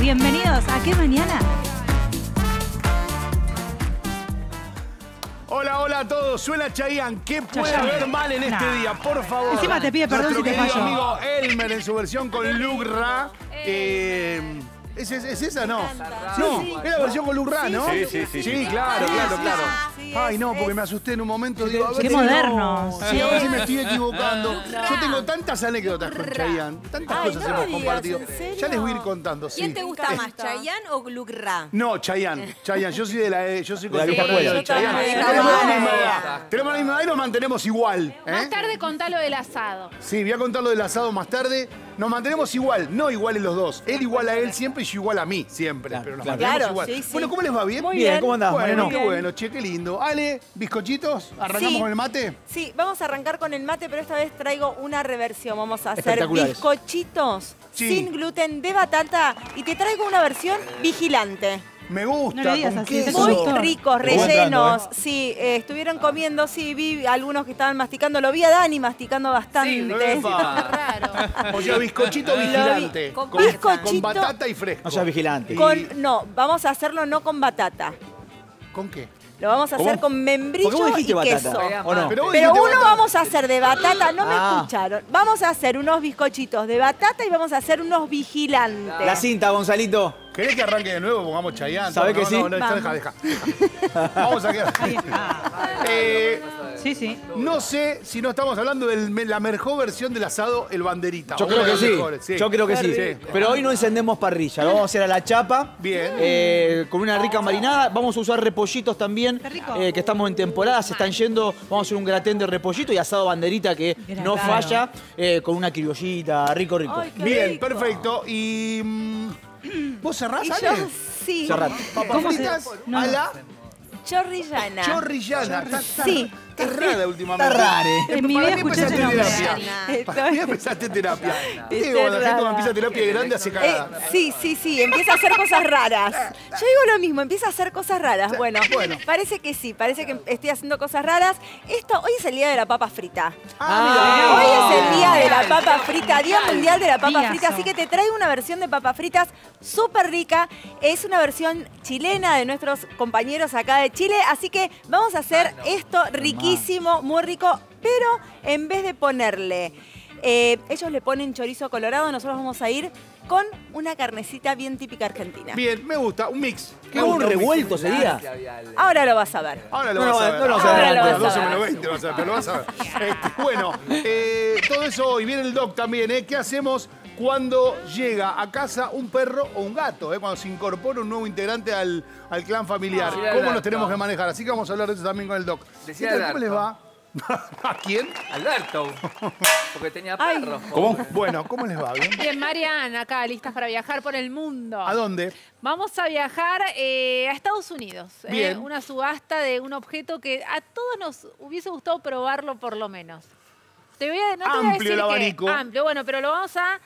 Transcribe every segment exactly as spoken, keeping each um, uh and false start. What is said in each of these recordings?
Bienvenidos a ¿Qué mañana? Hola, hola a todos. Suena Chayanne. ¿Qué puede haber mal en este Nah. día? Por favor. Encima te pide perdón Nuestro si te querido falló. amigo Elmer en su versión con Luke Ra. Eh, ¿es, es, ¿Es esa, no? No, es la versión con Luke Ra, ¿no? Sí, sí, sí. Sí, claro, claro, claro. Sí, Ay, es, no, porque es. me asusté en un momento. Digo, a ver Qué si modernos. no. Sí, a ver si me estoy equivocando. Yo tengo tantas anécdotas con Chayanne. Tantas Ay, cosas no me hemos digas, compartido. ¿en serio? Ya les voy a ir contando, sí. ¿Quién te gusta más, Chayanne o Luke Ra? No, Chayanne. Chayanne. Yo soy de la eh, yo soy De la vieja contemporáneo de escuela. Yo Chayanne. también. Tenemos la Ah, misma bueno. edad. Tenemos la misma edad y nos mantenemos igual. ¿eh? Más tarde contá lo del asado. Sí, voy a contar lo del asado más tarde. Nos mantenemos igual, no iguales los dos. Él igual a él siempre y yo igual a mí siempre. Claro, pero nos claro. mantenemos Claro, igual. sí, sí. Bueno, ¿cómo les va? ¿Bien? Muy Bien, bien. ¿cómo andás, Bueno, Mariano? qué bueno, che, qué lindo. Ale, bizcochitos, arrancamos Sí. con el mate. Sí, vamos a arrancar con el mate, pero esta vez traigo una reversión. Vamos a hacer Espectaculares. bizcochitos Sí. sin gluten de batata y te traigo una versión vigilante. Me gusta, No le digas con así, queso. Muy Eso. ricos, Estuvo entrando, rellenos. Sí, eh, estuvieron comiendo, sí, vi algunos que estaban masticando. Lo vi a Dani masticando bastante. Epa. Raro. O sea, bizcochito vi. vigilante. Con Con, bizcochito. con batata y fresco. No seas vigilante. Y- Con, no, vamos a hacerlo no con batata. ¿Con qué? Lo vamos a ¿Cómo? hacer con ¿Por membrillo qué vos y dijiste batata? queso. ¿O no? Pero vos Pero dijiste uno batata. vamos a hacer de batata, no me Ah. escucharon. Vamos a hacer unos bizcochitos de batata y vamos a hacer unos vigilantes. La cinta, Gonzalito. ¿Querés que arranque de nuevo? Pongamos Chayanne. ¿Sabe No, que no, sí? No, no, deja, Vamos. deja, deja. Vamos a quedar. Eh, Sí, sí. no sé si no estamos hablando de la mejor versión del asado, el banderita. Yo Una creo de que las sí. mejores, sí. Yo creo que sí. Sí. Pero hoy no encendemos parrilla. Lo vamos a hacer a la chapa. Bien. Eh, con una rica marinada. Vamos a usar repollitos también. Qué rico. eh, que estamos en temporada. Se están yendo. Vamos a hacer un gratén de repollito y asado banderita que no Claro. falla. eh, con una criollita. Rico, rico. Ay, qué Bien, rico. perfecto. Y. mm, ¿Vos cerrás, Y Ale? yo sí, Cerrate. Papas ¿Cómo se- fritas no. a la chorrillana. chorrillana. Está- está- Sí. Está rara últimamente. Está rare. En mi ¿Para vida qué escuché empezaste ese nombre. terapia? ¿Para qué empezaste terapia? Viste que cuando la gente cuando empieza terapia de grande hace Eh, cagada. sí, sí, sí, empieza a hacer cosas raras. Yo digo lo mismo, empieza a hacer cosas raras. Bueno, Bueno. parece que sí, parece que estoy haciendo cosas raras. Esto, hoy es el día de la papa frita. Ah, Hoy mira. es el día de la papa frita, Día Mundial de la Papa Diazo. Frita, así que te traigo una versión de papas fritas súper rica. Es una versión chilena de nuestros compañeros acá de Chile, así que vamos a hacer esto riquísimo, muy rico, pero en vez de ponerle, eh, ellos le ponen chorizo colorado, nosotros vamos a ir con una carnecita bien típica argentina. Bien, me gusta, un mix. ¿Qué Me un gusta, mix. revuelto sería? Ahora lo vas a ver. Ahora lo No, vas a no, ver. no lo vas a ver. Ahora Ahora lo vas a doce ver. menos veinte vas a ver, pero lo vas a ver. Este, bueno, eh, todo eso hoy viene el doc también, ¿eh? ¿Qué hacemos cuando llega a casa un perro o un gato? ¿eh? Cuando se incorpora un nuevo integrante al, al clan familiar. Sí, ¿Cómo Alberto. nos tenemos que manejar? Así que vamos a hablar de eso también con el doc. Decía ¿Qué tal? ¿Cómo les Alberto. va? ¿A quién? Alberto. Porque tenía Ay. perros. ¿Cómo? Bueno, ¿cómo les va? ¿Bien? Bien, Mariana, acá, listas para viajar por el mundo. ¿A dónde? Vamos a viajar eh, a Estados Unidos. eh, Bien. una subasta de un objeto que a todos nos hubiese gustado probarlo por lo menos. Te voy a, no te voy a Amplio decir el que- abanico. amplio, bueno, pero lo vamos a...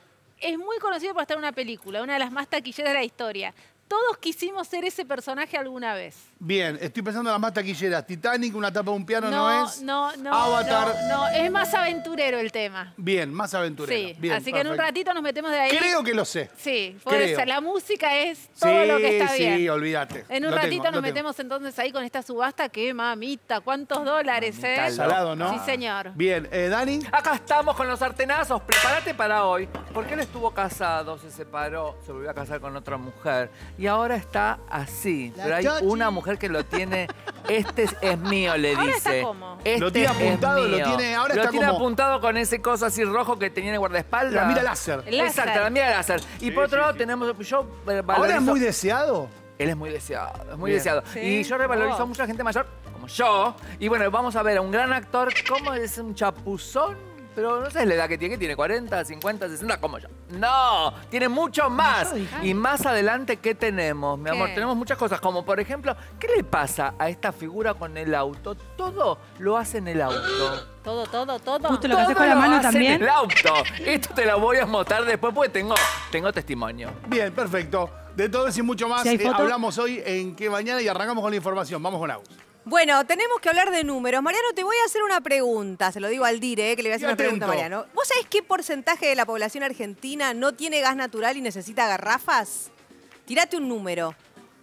Es muy conocido por estar en una película, una de las más taquilleras de la historia. Todos quisimos ser ese personaje alguna vez. Bien, estoy pensando en las más taquilleras. Titanic, una tapa de un piano no, No, es. no, no, Avatar. no, no, es más aventurero el tema. Bien, más aventurero. Sí, Bien, así que en un perfecto. ratito nos metemos de ahí. Creo que lo sé. Sí, puede Creo. ser. La música es todo sí, lo que está sí, bien. olvídate. En un Lo ratito tengo, nos lo tengo. metemos entonces ahí con esta subasta que, mamita, ¿cuántos dólares, eh? Salado, ¿no? Sí, señor. Bien, eh, Dani. Acá estamos con los sartenazos. Prepárate para hoy. Porque él estuvo casado, se separó, se volvió a casar con otra mujer. Y ahora está así. La Pero hay Chochi. una mujer que lo tiene. Este es, es mío, le Ahora dice. está como. Este Lo tiene es apuntado, lo mío. tiene- ahora Lo está tiene como- apuntado con ese coso así rojo que tenía en el guardaespaldas. La mira láser. El láser. Exacto, la mira láser. Y por otro lado tenemos. Yo eh, Ahora es valorizo- muy deseado. Él es muy deseado, es muy Bien. deseado. Sí. Y yo revalorizo Oh. a mucha gente mayor, como yo. Y bueno, vamos a ver a un gran actor, ¿cómo es un chapuzón? Pero no sé la edad que tiene, que tiene cuarenta, cincuenta, sesenta, como yo. No, tiene mucho más. Y más adelante, ¿qué tenemos, mi amor? ¿Qué? Tenemos muchas cosas, como por ejemplo, ¿qué le pasa a esta figura con el auto? Todo lo hace en el auto. Todo, todo, todo. Justo lo que haces Todo con la lo mano hace también. en el auto. Esto te lo voy a mostrar después porque tengo, tengo testimonio. Bien, perfecto. De todo eso y mucho más Si hay eh, foto. hablamos hoy en Que Mañana y arrancamos con la información. Vamos con Agus. Bueno, tenemos que hablar de números. Mariano, te voy a hacer una pregunta. Se lo digo al Dire, eh, que le voy a hacer Y una pregunta a atento. Mariano. ¿Vos sabés qué porcentaje de la población argentina no tiene gas natural y necesita garrafas? Tirate un número.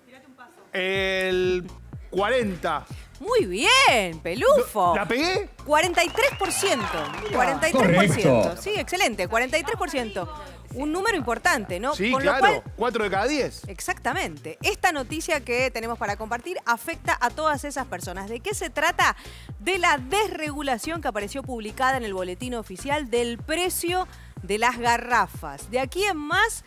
El cuarenta. Muy bien, Pelufo. ¿La pegué? cuarenta y tres por ciento. cuarenta y tres por ciento. Correcto. Sí, excelente. cuarenta y tres por ciento. Un número importante, ¿no? Sí, Con lo claro. cual, Cuatro de cada diez. exactamente. Esta noticia que tenemos para compartir afecta a todas esas personas. ¿De qué se trata? De la desregulación que apareció publicada en el boletín oficial del precio de las garrafas. De aquí en más,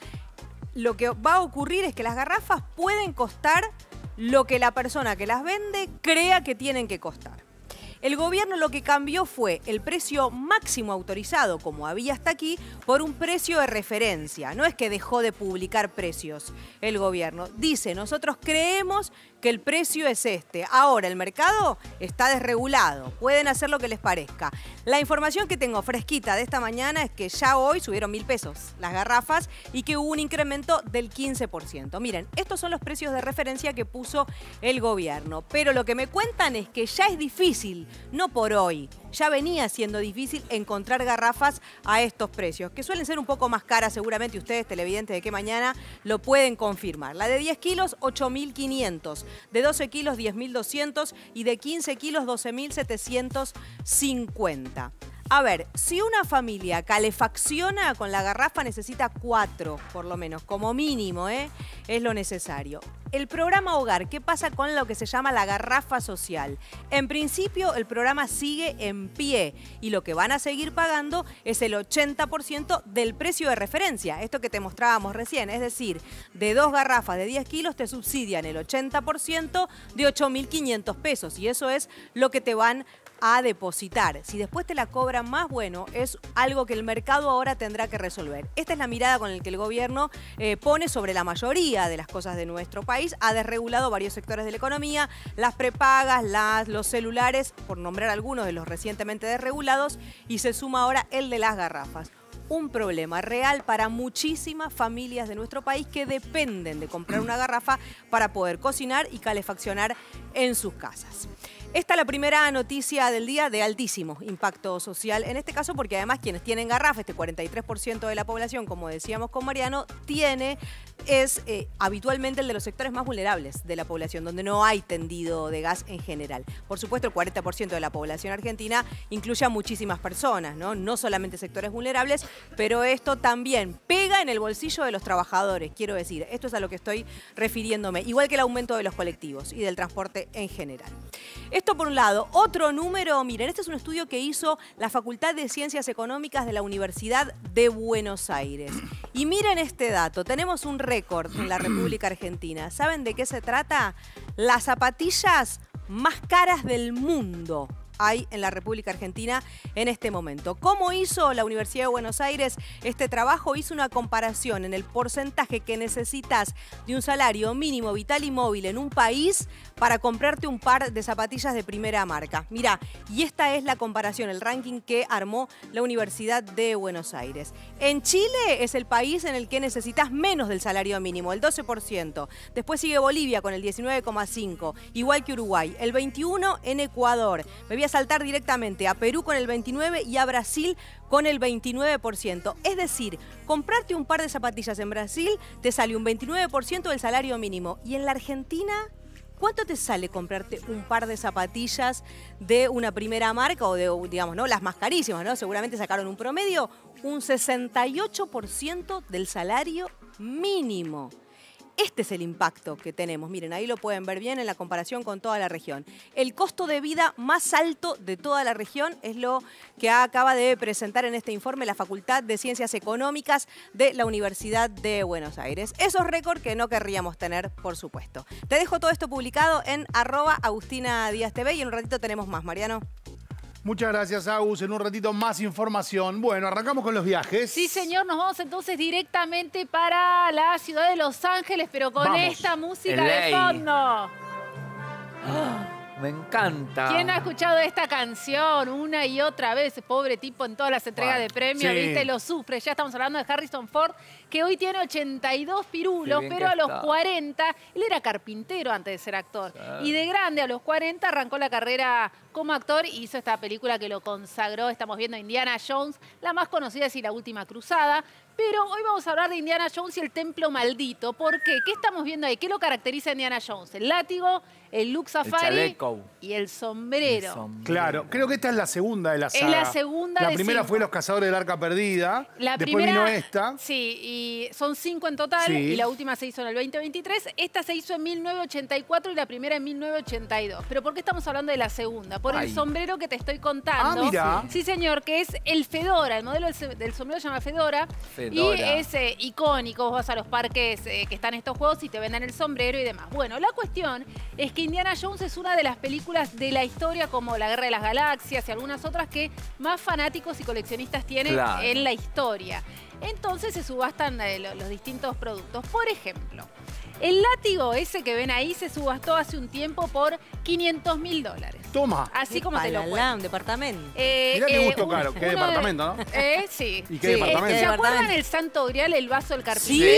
lo que va a ocurrir es que las garrafas pueden costar lo que la persona que las vende crea que tienen que costar. El gobierno lo que cambió fue el precio máximo autorizado, como había hasta aquí, por un precio de referencia. No es que dejó de publicar precios el gobierno. Dice, nosotros creemos que el precio es este. Ahora, el mercado está desregulado. Pueden hacer lo que les parezca. La información que tengo fresquita de esta mañana es que ya hoy subieron mil pesos las garrafas y que hubo un incremento del quince por ciento. Miren, estos son los precios de referencia que puso el gobierno. Pero lo que me cuentan es que ya es difícil, no por hoy, ya venía siendo difícil encontrar garrafas a estos precios, que suelen ser un poco más caras, seguramente ustedes, televidentes de Qué Mañana, lo pueden confirmar. La de diez kilos, ocho mil quinientos, de doce kilos, diez mil doscientos y de quince kilos, doce mil setecientos cincuenta. A ver, si una familia calefacciona con la garrafa necesita cuatro, por lo menos, como mínimo, ¿eh? Es lo necesario. El programa Hogar, ¿qué pasa con lo que se llama la garrafa social? En principio, el programa sigue en pie y lo que van a seguir pagando es el ochenta por ciento del precio de referencia. Esto que te mostrábamos recién, es decir, de dos garrafas de diez kilos te subsidian el ochenta por ciento de ocho mil quinientos pesos y eso es lo que te van a depositar. Si después te la cobran más, bueno, es algo que el mercado ahora tendrá que resolver. Esta es la mirada con la que el gobierno eh, pone sobre la mayoría de las cosas de nuestro país. Ha desregulado varios sectores de la economía, las prepagas, las, los celulares, por nombrar algunos de los recientemente desregulados, y se suma ahora el de las garrafas. Un problema real para muchísimas familias de nuestro país que dependen de comprar una garrafa para poder cocinar y calefaccionar en sus casas. Esta es la primera noticia del día de altísimo impacto social, en este caso porque además quienes tienen garrafa, este cuarenta y tres por ciento de la población, como decíamos con Mariano, tiene, es eh, habitualmente el de los sectores más vulnerables de la población, donde no hay tendido de gas en general. Por supuesto, el cuarenta por ciento de la población argentina incluye a muchísimas personas, ¿no? No solamente sectores vulnerables, pero esto también pega en el bolsillo de los trabajadores, quiero decir. Esto es a lo que estoy refiriéndome, igual que el aumento de los colectivos y del transporte en general. Esto por un lado. Otro número, miren, este es un estudio que hizo la Facultad de Ciencias Económicas de la Universidad de Buenos Aires. Y miren este dato, tenemos un récord en la República Argentina. ¿Saben de qué se trata? Las zapatillas más caras del mundo hay en la República Argentina en este momento. ¿Cómo hizo la Universidad de Buenos Aires este trabajo? Hizo una comparación en el porcentaje que necesitas de un salario mínimo vital y móvil en un país para comprarte un par de zapatillas de primera marca. Mirá, y esta es la comparación, el ranking que armó la Universidad de Buenos Aires. En Chile es el país en el que necesitas menos del salario mínimo, el doce por ciento. Después sigue Bolivia con el diecinueve coma cinco por ciento, igual que Uruguay. El veintiuno por ciento en Ecuador. Me voy a saltar directamente a Perú con el veintinueve por ciento y a Brasil con el veintinueve por ciento. Es decir, comprarte un par de zapatillas en Brasil te sale un veintinueve por ciento del salario mínimo. Y en la Argentina, ¿cuánto te sale comprarte un par de zapatillas de una primera marca o de, digamos, ¿no? Las más carísimas, ¿no? Seguramente sacaron un promedio, un sesenta y ocho por ciento del salario mínimo. Este es el impacto que tenemos. Miren, ahí lo pueden ver bien en la comparación con toda la región. El costo de vida más alto de toda la región es lo que acaba de presentar en este informe la Facultad de Ciencias Económicas de la Universidad de Buenos Aires. Esos récords que no querríamos tener, por supuesto. Te dejo todo esto publicado en arroba Agustina Díaz T V y en un ratito tenemos más, Mariano. Muchas gracias, Agus. En un ratito más información. Bueno, arrancamos con los viajes. Sí, señor. Nos vamos entonces directamente para la ciudad de Los Ángeles, pero con Vamos. esta música L A. de fondo. Me encanta. ¿Quién ha escuchado esta canción una y otra vez? Pobre tipo en todas las entregas Bueno, de premios, sí. ¿viste? Lo sufre. Ya estamos hablando de Harrison Ford, que hoy tiene ochenta y dos pirulos, Qué bien pero que a los está. cuarenta, él era carpintero antes de ser actor. Y de grande, a los cuarenta, arrancó la carrera como actor y hizo esta película que lo consagró. Estamos viendo Indiana Jones, la más conocida es y La Última Cruzada. Pero hoy vamos a hablar de Indiana Jones y el Templo Maldito. ¿Por qué? ¿Qué estamos viendo ahí? ¿Qué lo caracteriza a Indiana Jones? El látigo, el look safari chaleco. y el sombrero. El sombrero. Claro, creo que esta es la segunda de la Es saga. la segunda La de primera cinco. fue Los Cazadores del Arca Perdida. La Después primera, vino esta. Sí, y son cinco en total, Sí. y la última se hizo en el veinte veintitrés. Esta se hizo en mil novecientos ochenta y cuatro y la primera en mil novecientos ochenta y dos. ¿Pero por qué estamos hablando de la segunda? Por Ay. el sombrero que te estoy contando. Ah, mira. Sí, señor, que es el Fedora. El modelo del se- del sombrero se llama Fedora. Fedora. Y es eh, icónico. Vos vas a los parques eh, que están estos juegos y te venden el sombrero y demás. Bueno, la cuestión es que Indiana Jones es una de las películas de la historia, como La Guerra de las Galaxias y algunas otras, que más fanáticos y coleccionistas tienen Claro. en la historia. Entonces se subastan eh, lo- los distintos productos. Por ejemplo, el látigo ese que ven ahí se subastó hace un tiempo por quinientos mil dólares. Toma. Así como te lo Palala, cuento. un departamento. Eh, Mirá qué eh, gusto un- caro. Qué uno de- departamento, ¿no? Eh, sí. ¿Y qué Sí, departamento? ¿Se ¿Qué acuerdan departamento? el Santo Grial, el vaso del carpintero?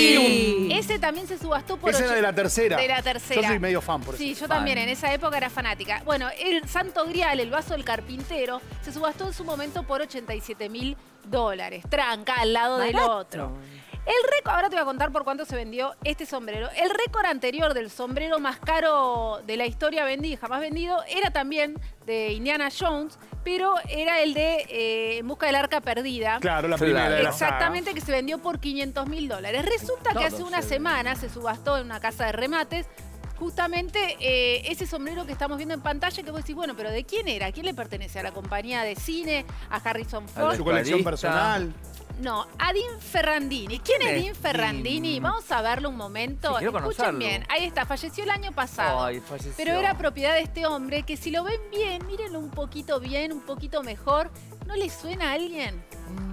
Sí. Ese también se subastó por... Esa era ocho- de la tercera. De la tercera. Yo soy medio fan, por eso. Sí, yo Fan. también, en esa época era fanática. Bueno, el Santo Grial, el vaso del carpintero, se subastó en su momento por ochenta y siete mil dólares. Tranca, al lado del Barato. otro. El récord, ahora te voy a contar por cuánto se vendió este sombrero. El récord anterior del sombrero más caro de la historia vendido, jamás vendido, era también de Indiana Jones, pero era el de eh, En busca del arca perdida. Claro, la Claro. primera de la saga. Exactamente, que se vendió por quinientos mil dólares. Resulta que Todo hace una se semana se subastó en una casa de remates justamente eh, ese sombrero que estamos viendo en pantalla, que vos decís, bueno, pero ¿de quién era? ¿A quién le pertenece? ¿A la compañía de cine? ¿A Harrison Ford? Su colección Espadista. personal. No, a Dean Ferrandini. ¿Quién es es Dean Ferrandini? Dean? Vamos a verlo un momento. Sí, quiero Escuchen conocerlo. bien. Ahí está, falleció el año pasado. Ay, falleció. Pero era propiedad de este hombre que si lo ven bien, mírenlo un poquito bien, un poquito mejor. ¿No le suena a alguien?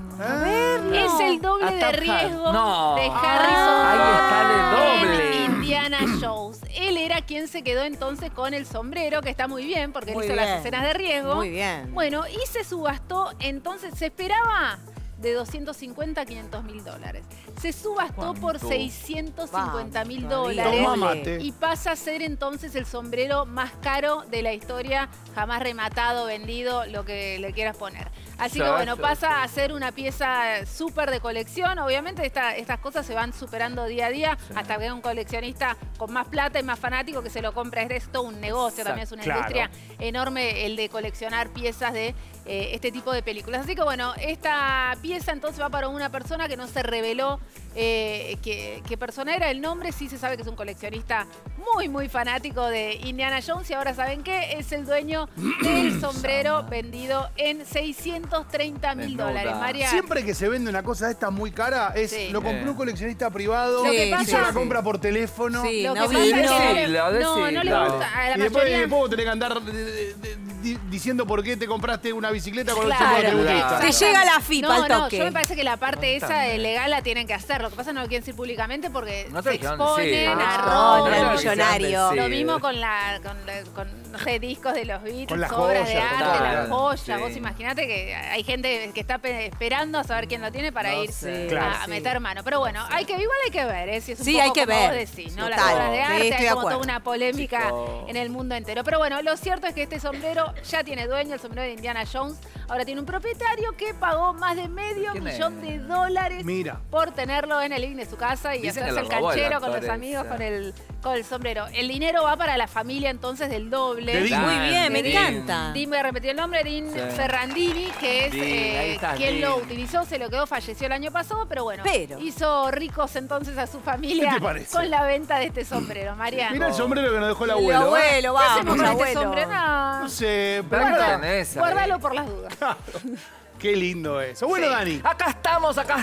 Es el doble A de Tom riesgo Hanks. No. de Harrison Ahí Ford está el doble. en Indiana Jones. Él era quien se quedó entonces con el sombrero, que está muy bien porque él Muy hizo bien. las escenas de riesgo. Muy bien. Bueno, y se subastó, entonces se esperaba de doscientos cincuenta a quinientos mil dólares. Se subastó por ¿Cuánto? seiscientos cincuenta mil Vamos, dólares. Toma mate. Y pasa a ser entonces el sombrero más caro de la historia, jamás rematado, vendido, lo que le quieras poner. Así que Sí, bueno, sí, pasa sí. a ser una pieza súper de colección. Obviamente esta- estas cosas se van superando día a día hasta que hay un coleccionista con más plata y más fanático que se lo compra. Es esto un negocio, también es una Claro. industria enorme el de coleccionar piezas de eh, este tipo de películas. Así que bueno, esta pieza entonces va para una persona que no se reveló eh, qué, qué persona era. El nombre sí se sabe que es un coleccionista muy, muy fanático de Indiana Jones y ahora saben que es el dueño del sombrero vendido en seiscientos treinta mil Menuda. dólares. María. Siempre que se vende una cosa de esta muy cara, es Sí. lo compró un coleccionista privado, Lo que hizo pasa- la compra por teléfono. Sí, Lo que no pasa vi, es que no. no le- Decilo, no, no le decilo. gusta a la Y después, mayoría. después vos tenés que andar de- de- de- di- diciendo por qué te compraste una bicicleta con Claro, el símbolo tributista. claro. Te llega la FIPA No, al no, toque. yo me parece que la parte esa Contame. de legal la tienen que hacer. Lo que pasa es que no lo quieren decir públicamente porque No te se dijeron, exponen sí. a Ah, robo. no, el te millonario. dijeron Lo decir. mismo con la con, la- con discos de los Beatles, Con las obras de joyas, arte, total. las joyas. Sí. Vos imaginate que hay gente que está pe- esperando a saber quién lo tiene para No ir sé. a, Claro. a Sí. meter mano. Pero bueno, hay que igual hay que ver, ¿eh? Si es un Sí, poco hay que como ver. vos decís, ¿no? Las Total. obras de Sí, arte, estoy hay de como toda acuerdo. una polémica Chico. en el mundo entero. Pero bueno, lo cierto es que este sombrero ya tiene dueño, el sombrero de Indiana Jones. Ahora tiene un propietario que pagó más de medio ¿Quién millón es? de dólares Mira. por tenerlo en el living de su casa y Dicen que hacerse el lo robó el canchero con actor los amigos ese. con el, con el sombrero. El dinero va para la familia entonces del doble. De Dean. Muy bien, me Dean. encanta. Dean, voy a repetir el nombre, Dean Sí. Ferrandini, que es Dean, eh, ahí está, quien Dean. lo utilizó, se lo quedó, falleció el año pasado, pero bueno, Pero. hizo ricos entonces a su familia ¿Qué te parece? con la venta de este sombrero, Mariana. Mira el sombrero que nos dejó el El abuelo. ¿eh? abuelo, ¿Qué hacemos vamos, con este abuelo. sombrero? No, No sé, Pero pregunta. ¿qué tenés ahí? guárdalo por las dudas. Qué lindo eso. Bueno, Sí. Dani. Acá estamos, acá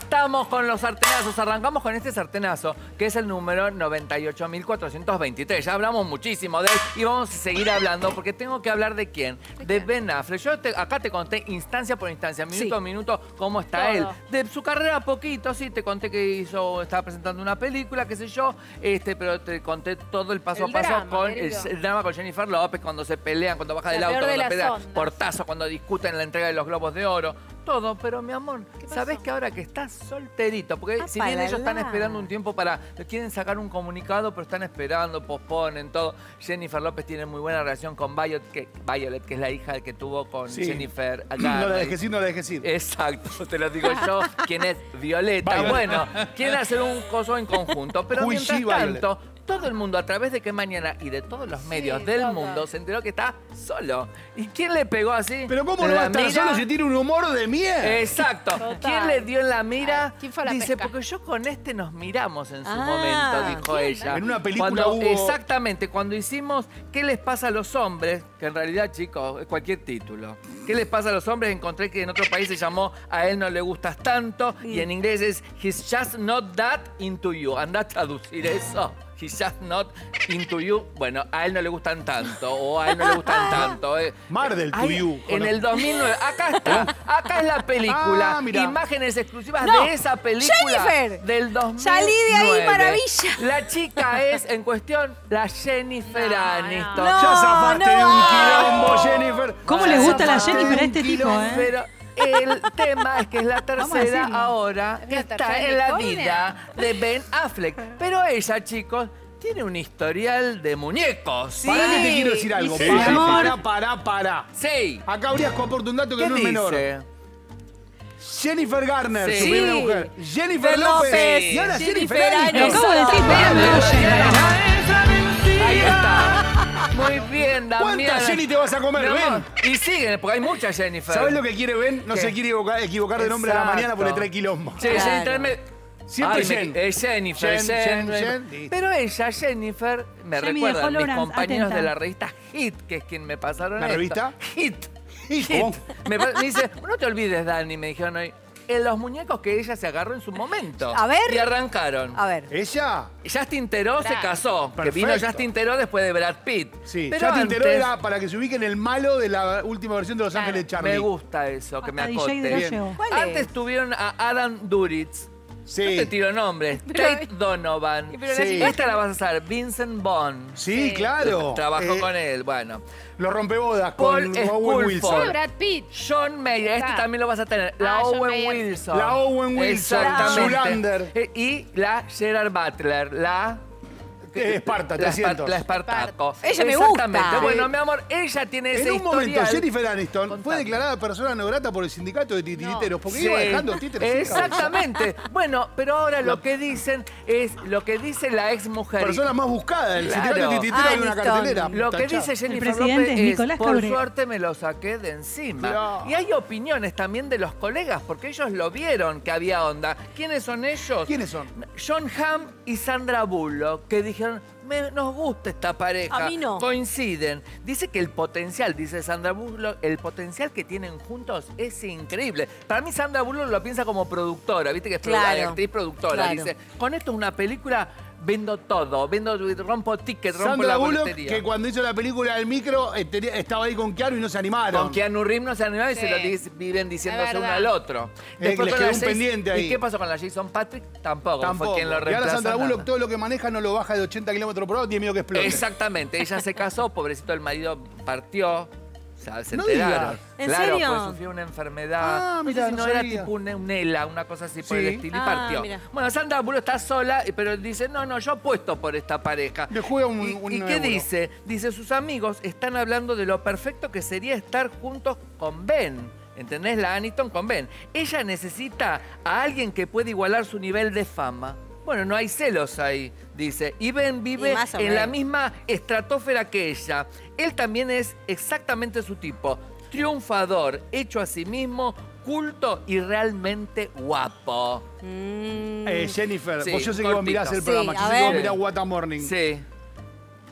estamos con los sartenazos. Arrancamos con este sartenazo, que es el número noventa y ocho mil cuatrocientos veintitrés. Ya hablamos muchísimo de él y vamos a seguir hablando porque tengo que hablar de quién. De Ben Affleck. Yo te, acá te conté instancia por instancia, minuto Sí. a minuto, cómo está Todo. él. De su carrera poquito, sí, te conté que hizo, estaba presentando una película, qué sé yo, este, pero te conté todo el paso El a paso drama, con el, querido. el drama con Jennifer López, cuando se pelean, cuando baja La del auto, peor de cuando las pelea, ondas. portazo, cuando discuten la entrega de los Globos de Oro. Todo, pero mi amor, pasó? ¿sabés que ahora que estás solterito? Porque si bien ellos están esperando un tiempo para... Quieren sacar un comunicado, pero están esperando, posponen todo. Jennifer López tiene muy buena relación con Violet, que, Violet, que es la hija que tuvo con Sí. Jennifer No la Garner. dejes ir, no la dejes ir. Exacto, te lo digo yo, quién es Violeta. Violet. Bueno, quieren hacer un coso en conjunto, pero Uy, mientras sí, Violet. tanto, todo el mundo a través de Que Mañana y de todos los medios Sí, del todo. mundo se enteró que está solo. ¿Y quién le pegó así? Pero ¿cómo ¿En no va a la estar mira? solo si tiene un humor de mierda? Exacto. Total. ¿Quién le dio en la mira? Ah, ¿quién fue a la Dice, pesca? porque yo con este nos miramos en su Ah, momento, dijo ¿quién? ella. En una película Cuando- hubo- Exactamente, cuando hicimos ¿Qué les pasa a los hombres? Que en realidad, chicos, es cualquier título. ¿Qué les pasa a los hombres? Encontré que en otro país se llamó A él no le gustas tanto y en inglés es He's just not that into you. Anda a traducir eso. He's just not into you. Bueno, a él no le gustan tanto o a él no le gustan tanto. eh. Marvel to Ahí, you. En el dos mil nueve. Acá está. Acá es la película. Ah, mirá. Imágenes exclusivas No, de esa película. Jennifer. Del dos mil nueve. Salí de ahí, maravilla. La chica es, en cuestión, la Jennifer No, Aniston. no. Ya zafaste no. de un quilombo, Jennifer. ¿Cómo Ya le gusta la zafaste Jennifer a de este un tipo, quilombo, eh? Pero el tema es que es la Vamos a tercera decirlo. ahora Es que la está tercera en la unicornia. vida de Ben Affleck. Pero ella, chicos, tiene un historial de muñecos. ¿sí? Pará que te quiero decir algo. Sí, Pará, amor. pará, pará, pará. Sí. Acá habrías aportado un dato que ¿Qué no es menor. dice? Jennifer Garner, Sí. su primera Sí. mujer. Jennifer López. López. Y ahora Jennifer Jennifer Lo Aniston. acabo de decir, Ahí está. Muy bien, Damián. ¿Cuántas Jenny te vas a comer, Mi amor, Ben? Y siguen, porque hay muchas Jennifer. ¿Sabes lo que quiere Ben? No ¿Qué? se quiere equivocar, equivocar de nombre a la Exacto. mañana porque le trae quilombo. Sí, Claro. Jenny, tráeme- Siempre Ay, me- Jen. Es Jennifer, Jen, Jen, Jen, Jen, listo. Pero ella, Jennifer, me Jamie recuerda a de mis Holograms, compañeros atenta. de la revista Hit, que es quien me pasaron ¿La esto. revista? Hit. Hijo. Hit. Me, pa- me dice, no te olvides, Dani, me dijeron hoy, en los muñecos que ella se agarró en su momento. A ver. Y arrancaron. A ver. ¿Ella? Justin Theroux se Claro. casó, que Perfecto. vino Justin Theroux después de Brad Pitt. Sí, pero ya te enteró antes, era para que se ubiquen el malo de la última versión de Los Claro. Ángeles de Charlie. me gusta eso, que me Hasta D J de acote. la Bien. llevo. ¿Cuál Antes es? tuvieron a Adam Duritz. Sí. No te tiro nombres. Pero- Tate Donovan. Y pero las Sí. Esta la vas a hacer. Vincent Bond. Sí, Sí. claro. Trabajó Eh, con él. Bueno. Los rompebodas Paul con Owen Sculford. Wilson. Brad Pitt. John Mayer. Este Está. también lo vas a tener. La Ah, John Owen Mayer. Wilson. La Owen Wilson. Exactamente. Zoolander. Eh, Y la Gerard Butler. La... Eh, Esparta, la Espar- trescientos. La Espartaco. Ella me Exactamente. gusta. Bueno, mi amor, ella tiene ese En un momento, historial. Jennifer Aniston fue Contame. declarada persona no grata por el sindicato de titiriteros, porque Sí. iba dejando títeres. sin cabeza. Exactamente. Bueno, pero ahora lo que dicen es lo que dice la ex mujer. Persona más buscada. El Claro. sindicato de titiriteros hay una Aniston. cartelera. Lo que tachada. dice Jennifer El presidente López es es, Nicolás por Cabrera. suerte me lo saqué de encima. Mirá. Y hay opiniones también de los colegas, porque ellos lo vieron que había onda. ¿Quiénes son ellos? ¿Quiénes son? John Hamm y Sandra Bullock, que dijeron, "Me- nos gusta esta pareja. A mí no. Coinciden. Dice que el potencial, dice Sandra Bullock, el potencial que tienen juntos es increíble. Para mí Sandra Bullock lo piensa como productora, viste que es Claro. produ- actriz productora. Claro. Dice, con esto es una película, vendo todo, vendo, rompo ticket, rompo Sandra la Bullock, boletería. que cuando hizo la película del micro, eh, tenía- estaba ahí con Keanu y no se animaron. Con Keanu Reeves no se animaron y Sí. se lo di- viven diciéndose Es uno verdad. al otro. Eh, que les con quedó la un Jason- pendiente ahí. ¿Y qué pasó con la Jason Patrick? Tampoco. Tampoco. Fue quien lo y ahora reemplazó. Sandra Bullock nada. todo lo que maneja no lo baja de ochenta kilómetros por hora, tiene miedo que explote. Exactamente. Ella se casó, pobrecito, el marido partió. O sea, se No enteraron. digas. ¿En claro, serio? pues sufrió una enfermedad. Ah, no mirá, sé si no no era sabía. tipo un, un ELA, una cosa así por Sí. el estilo, y Ah, partió. mira. Bueno, Sandra Bullock está sola, pero dice, no, no, yo apuesto por esta pareja. Le juega un- ¿Y, un ¿y qué euro. dice? Dice, sus amigos están hablando de lo perfecto que sería estar juntos con Ben. ¿Entendés? La Aniston con Ben. Ella necesita a alguien que pueda igualar su nivel de fama. Bueno, no hay celos ahí, dice. Y Ben vive Y más o en la menos. misma estratosfera que ella. Él también es exactamente su tipo. Triunfador, hecho a sí mismo, culto y realmente guapo. Mm. Eh, Jennifer, Sí, vos yo sé que vos cortito. mirás el Sí, programa, yo a sé que vos ver. mirás What a Morning. Sí.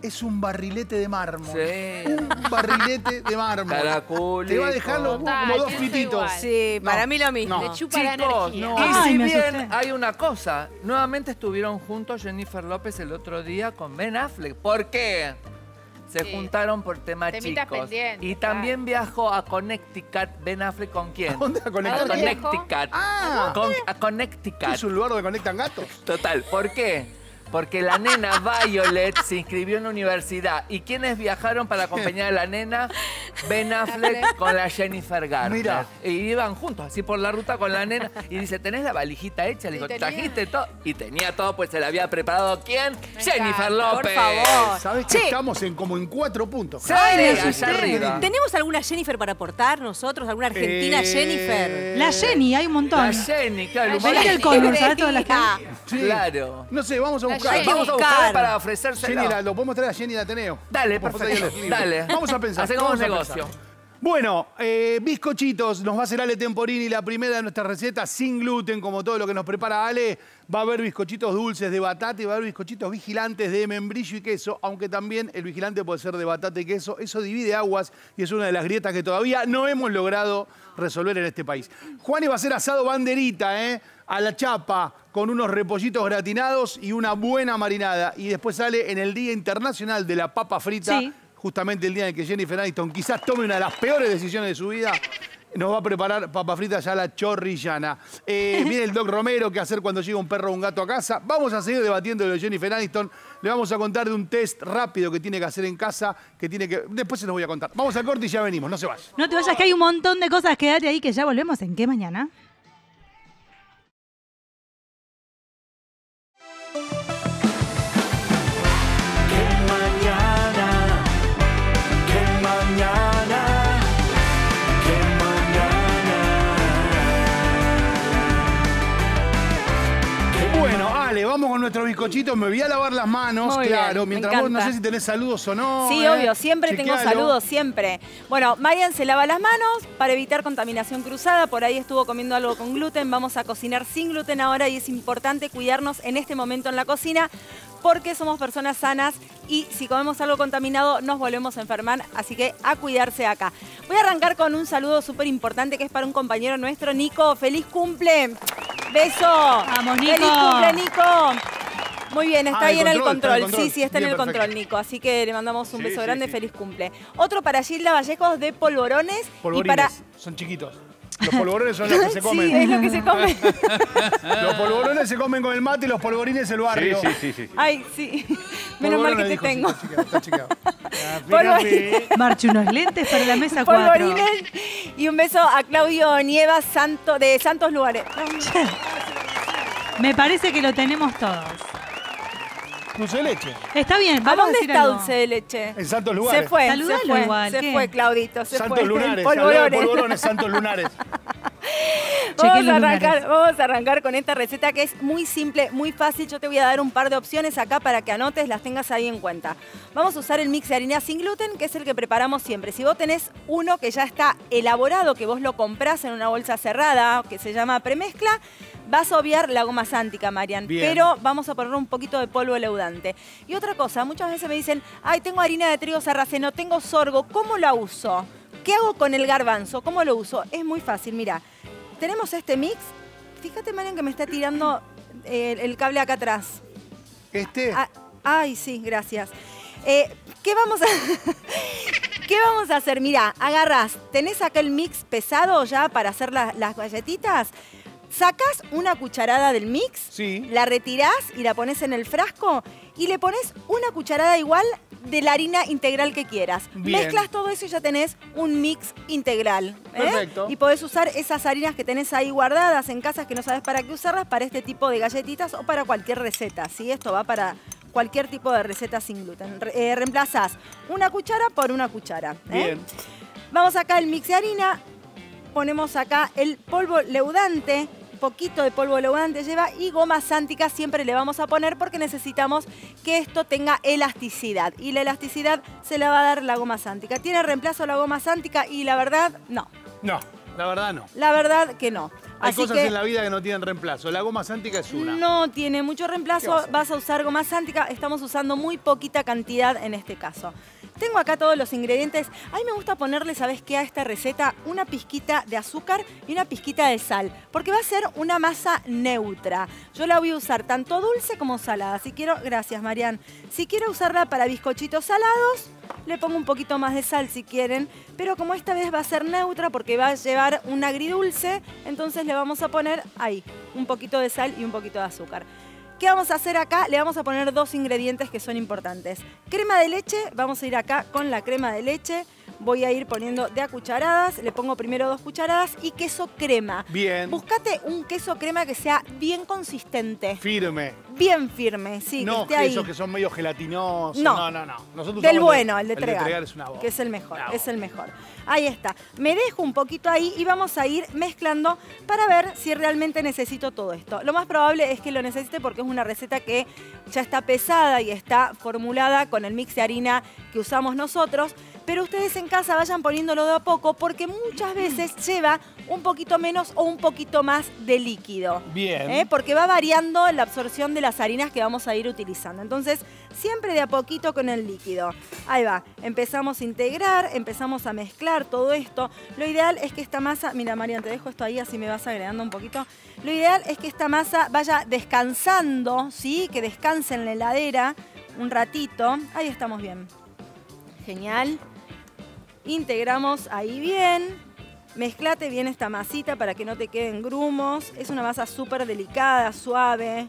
es un barrilete de mármol. Sí. Un barrilete de mármol. Caraculico. Te va a dejar los- Total, como dos pienso frititos. igual. Sí, No, para mí lo mismo. no. Te chupa la Chicos, energía. no. Ay, y si me bien asusté. hay una cosa, nuevamente estuvieron juntos Jennifer López el otro día con Ben Affleck. ¿Por qué? Se Sí. juntaron por temas Temitas chicos. pendientes, Y también viajó a Connecticut Ben Affleck con quién? ¿Dónde a ¿A conectar? dónde viajó? Connecticut. Ah. Con- a Connecticut. ¿Es un lugar donde conectan gatos? Total, ¿por qué? Porque la nena Violet se inscribió en la universidad. ¿Y quiénes viajaron para acompañar a la nena? Ben Affleck con la Jennifer Garner. Mira. Y iban juntos, así por la ruta con la nena. Y dice, ¿tenés la valijita hecha? Le Y digo, tenía. ¿trajiste todo? Y tenía todo, pues se la había preparado. ¿Quién? Me Jennifer encanta. López. Por favor. ¿Sabés que Che. estamos en como en cuatro puntos? Sí, Ay, me allá asusté. arriba. ¿Tenemos alguna Jennifer para aportar nosotros? ¿Alguna argentina Eh, Jennifer? La Jenny, hay un montón. La Jenny, claro. La humana. Vení del Conor, ¿sabes todas las que hay? Sí. Claro. No sé, vamos a La buscar. Jenny. Vamos a buscar. buscar para ofrecérselo. Jenny, la- lo podemos traer a Jenny de Ateneo. Dale, Como foto perfecto. de los libros. Dale. Vamos a pensar. Hacemos vamos a negocio. pensar. Bueno, eh, bizcochitos, nos va a hacer Ale Temporini, la primera de nuestras recetas sin gluten, como todo lo que nos prepara Ale. Va a haber bizcochitos dulces de batata y va a haber bizcochitos vigilantes de membrillo y queso, aunque también el vigilante puede ser de batata y queso. Eso divide aguas y es una de las grietas que todavía no hemos logrado resolver en este país. Juani va a hacer asado banderita, ¿eh? A la chapa, con unos repollitos gratinados y una buena marinada. Y después sale en el Día Internacional de la Papa Frita. Sí. Justamente el día en el que Jennifer Aniston quizás tome una de las peores decisiones de su vida, nos va a preparar papa frita ya la chorrillana. Eh, viene el Doc Romero, qué hacer cuando llega un perro o un gato a casa. Vamos a seguir debatiendo de Jennifer Aniston. Le vamos a contar de un test rápido que tiene que hacer en casa, que tiene que... Después se los voy a contar. Vamos a corte y ya venimos, no se vayan. No te vayas, que hay un montón de cosas. Quédate ahí, que ya volvemos. ¿En qué mañana? Bueno, Ale, vamos con nuestro bizcochito. Me voy a lavar las manos, Muy bien, claro. me mientras vos no encanta. sé si tenés saludos o no. Sí, ¿eh? obvio, siempre tengo Chequealo. saludos, siempre. Bueno, Marian se lava las manos para evitar contaminación cruzada, por ahí estuvo comiendo algo con gluten, vamos a cocinar sin gluten ahora y es importante cuidarnos en este momento en la cocina porque somos personas sanas y si comemos algo contaminado nos volvemos a enfermar, así que a cuidarse acá. Voy a arrancar con un saludo súper importante que es para un compañero nuestro, Nico. ¡Feliz cumple! ¡Beso! ¡Vamos, Nico! ¡Feliz cumple, Nico! Muy bien, está Ah, ahí el en el control, está en el control. control. Sí, sí, está en Bien, el control, perfecto. Nico. Así que le mandamos un Sí, beso sí, grande, sí. feliz cumple. Otro para Gilda Vallejos de polvorones. Polvorines, Y para... son chiquitos. Los polvorones son los que se comen. Sí, es lo que se come. Los polvorones se comen con el mate y los polvorines el barrio. Sí, sí, sí, sí. Ay, sí. Menos mal que Polvorones, te dijo, tengo. sí, está chequeado, está chequeado. Polvorines. Marche, unos lentes para la mesa cuatro. Polvorines. Y un beso a Claudio Nievas Santo, de Santos Lugares. Me parece que lo tenemos todos. Dulce de leche. Está bien, ¿A vamos a dónde decir está algo. dulce de leche? En Santos Lugares. Se fue, Saludalo se fue, igual, se ¿qué? fue, Claudito, se Santos fue. Lunares. Polvorones. Hablaba de polvorones, Santos Lunares. Chequé Vamos los a, arrancar, lunares. vamos a arrancar con esta receta que es muy simple, muy fácil. Yo te voy a dar un par de opciones acá para que anotes, las tengas ahí en cuenta. Vamos a usar el mix de harina sin gluten, que es el que preparamos siempre. Si vos tenés uno que ya está elaborado, que vos lo comprás en una bolsa cerrada, que se llama premezcla, vas a obviar la goma sántica, Marian. Bien. Pero vamos a poner un poquito de polvo leudante. Y otra cosa, muchas veces me dicen, ay, tengo harina de trigo sarraceno, tengo sorgo, ¿cómo la uso? ¿Qué hago con el garbanzo? ¿Cómo lo uso? Es muy fácil, mira. Tenemos este mix. Fíjate, Marian, que me está tirando eh, el cable acá atrás. Este. Ah, ay, sí, gracias. Eh, ¿Qué vamos a ¿Qué vamos a hacer? Mira, agarrás, tenés acá el mix pesado ya para hacer la- las galletitas. Sacás una cucharada del mix, Sí. la retirás y la pones en el frasco y le pones una cucharada igual de la harina integral que quieras. Bien. Mezclas todo eso y ya tenés un mix integral. ¿eh? Perfecto. Y podés usar esas harinas que tenés ahí guardadas en casa que no sabes para qué usarlas, para este tipo de galletitas o para cualquier receta. ¿Sí? Esto va para cualquier tipo de receta sin gluten. Re- eh, reemplazás una cuchara por una cuchara. ¿eh? Bien. Vamos acá el mix de harina, ponemos acá el polvo leudante, poquito de polvo leudante lleva y goma sántica siempre le vamos a poner porque necesitamos que esto tenga elasticidad y la elasticidad se la va a dar la goma sántica. ¿Tiene reemplazo la goma sántica? Y la verdad, no. No, la verdad no. La verdad que no. Hay Así cosas que en la vida que no tienen reemplazo. La goma sántica es una. no tiene mucho ¿Qué reemplazo, vas a hacer? vas a usar goma sántica, estamos usando muy poquita cantidad en este caso. Tengo acá todos los ingredientes. A mí me gusta ponerle, ¿sabes qué? A esta receta una pizquita de azúcar y una pizquita de sal, porque va a ser una masa neutra. Yo la voy a usar tanto dulce como salada. Si quiero, gracias Marian. Si quiero usarla para bizcochitos salados, le pongo un poquito más de sal si quieren, pero como esta vez va a ser neutra porque va a llevar un agridulce, entonces le vamos a poner ahí un poquito de sal y un poquito de azúcar. ¿Qué vamos a hacer acá? Le vamos a poner dos ingredientes que son importantes. Crema de leche, vamos a ir acá con la crema de leche. Voy a ir poniendo de a cucharadas, le pongo primero dos cucharadas y queso crema. Bien. Buscate un queso crema que sea bien consistente, Firme. bien firme, sí, que No esté ahí. esos que son medio gelatinosos. No. No, no, no. Nosotros Del usamos bueno, el de El Tregar, de Tregar es una bomba. que es el mejor, Una es bomba. el mejor. Ahí está. Me dejo un poquito ahí y vamos a ir mezclando para ver si realmente necesito todo esto. Lo más probable es que lo necesite porque es una receta que ya está pesada y está formulada con el mix de harina que usamos nosotros, pero ustedes en casa vayan poniéndolo de a poco porque muchas veces lleva un poquito menos o un poquito más de líquido. Bien. ¿Eh? Porque va variando la absorción de las harinas que vamos a ir utilizando. Entonces, siempre de a poquito con el líquido. Ahí va. Empezamos a integrar, empezamos a mezclar todo esto. Lo ideal es que esta masa... Mira, Marian, te dejo esto ahí, así me vas agregando un poquito. Lo ideal es que esta masa vaya descansando, ¿sí? Que descanse en la heladera un ratito. Ahí estamos bien. Genial. Integramos ahí bien. Mezclate bien esta masita para que no te queden grumos. Es una masa súper delicada, suave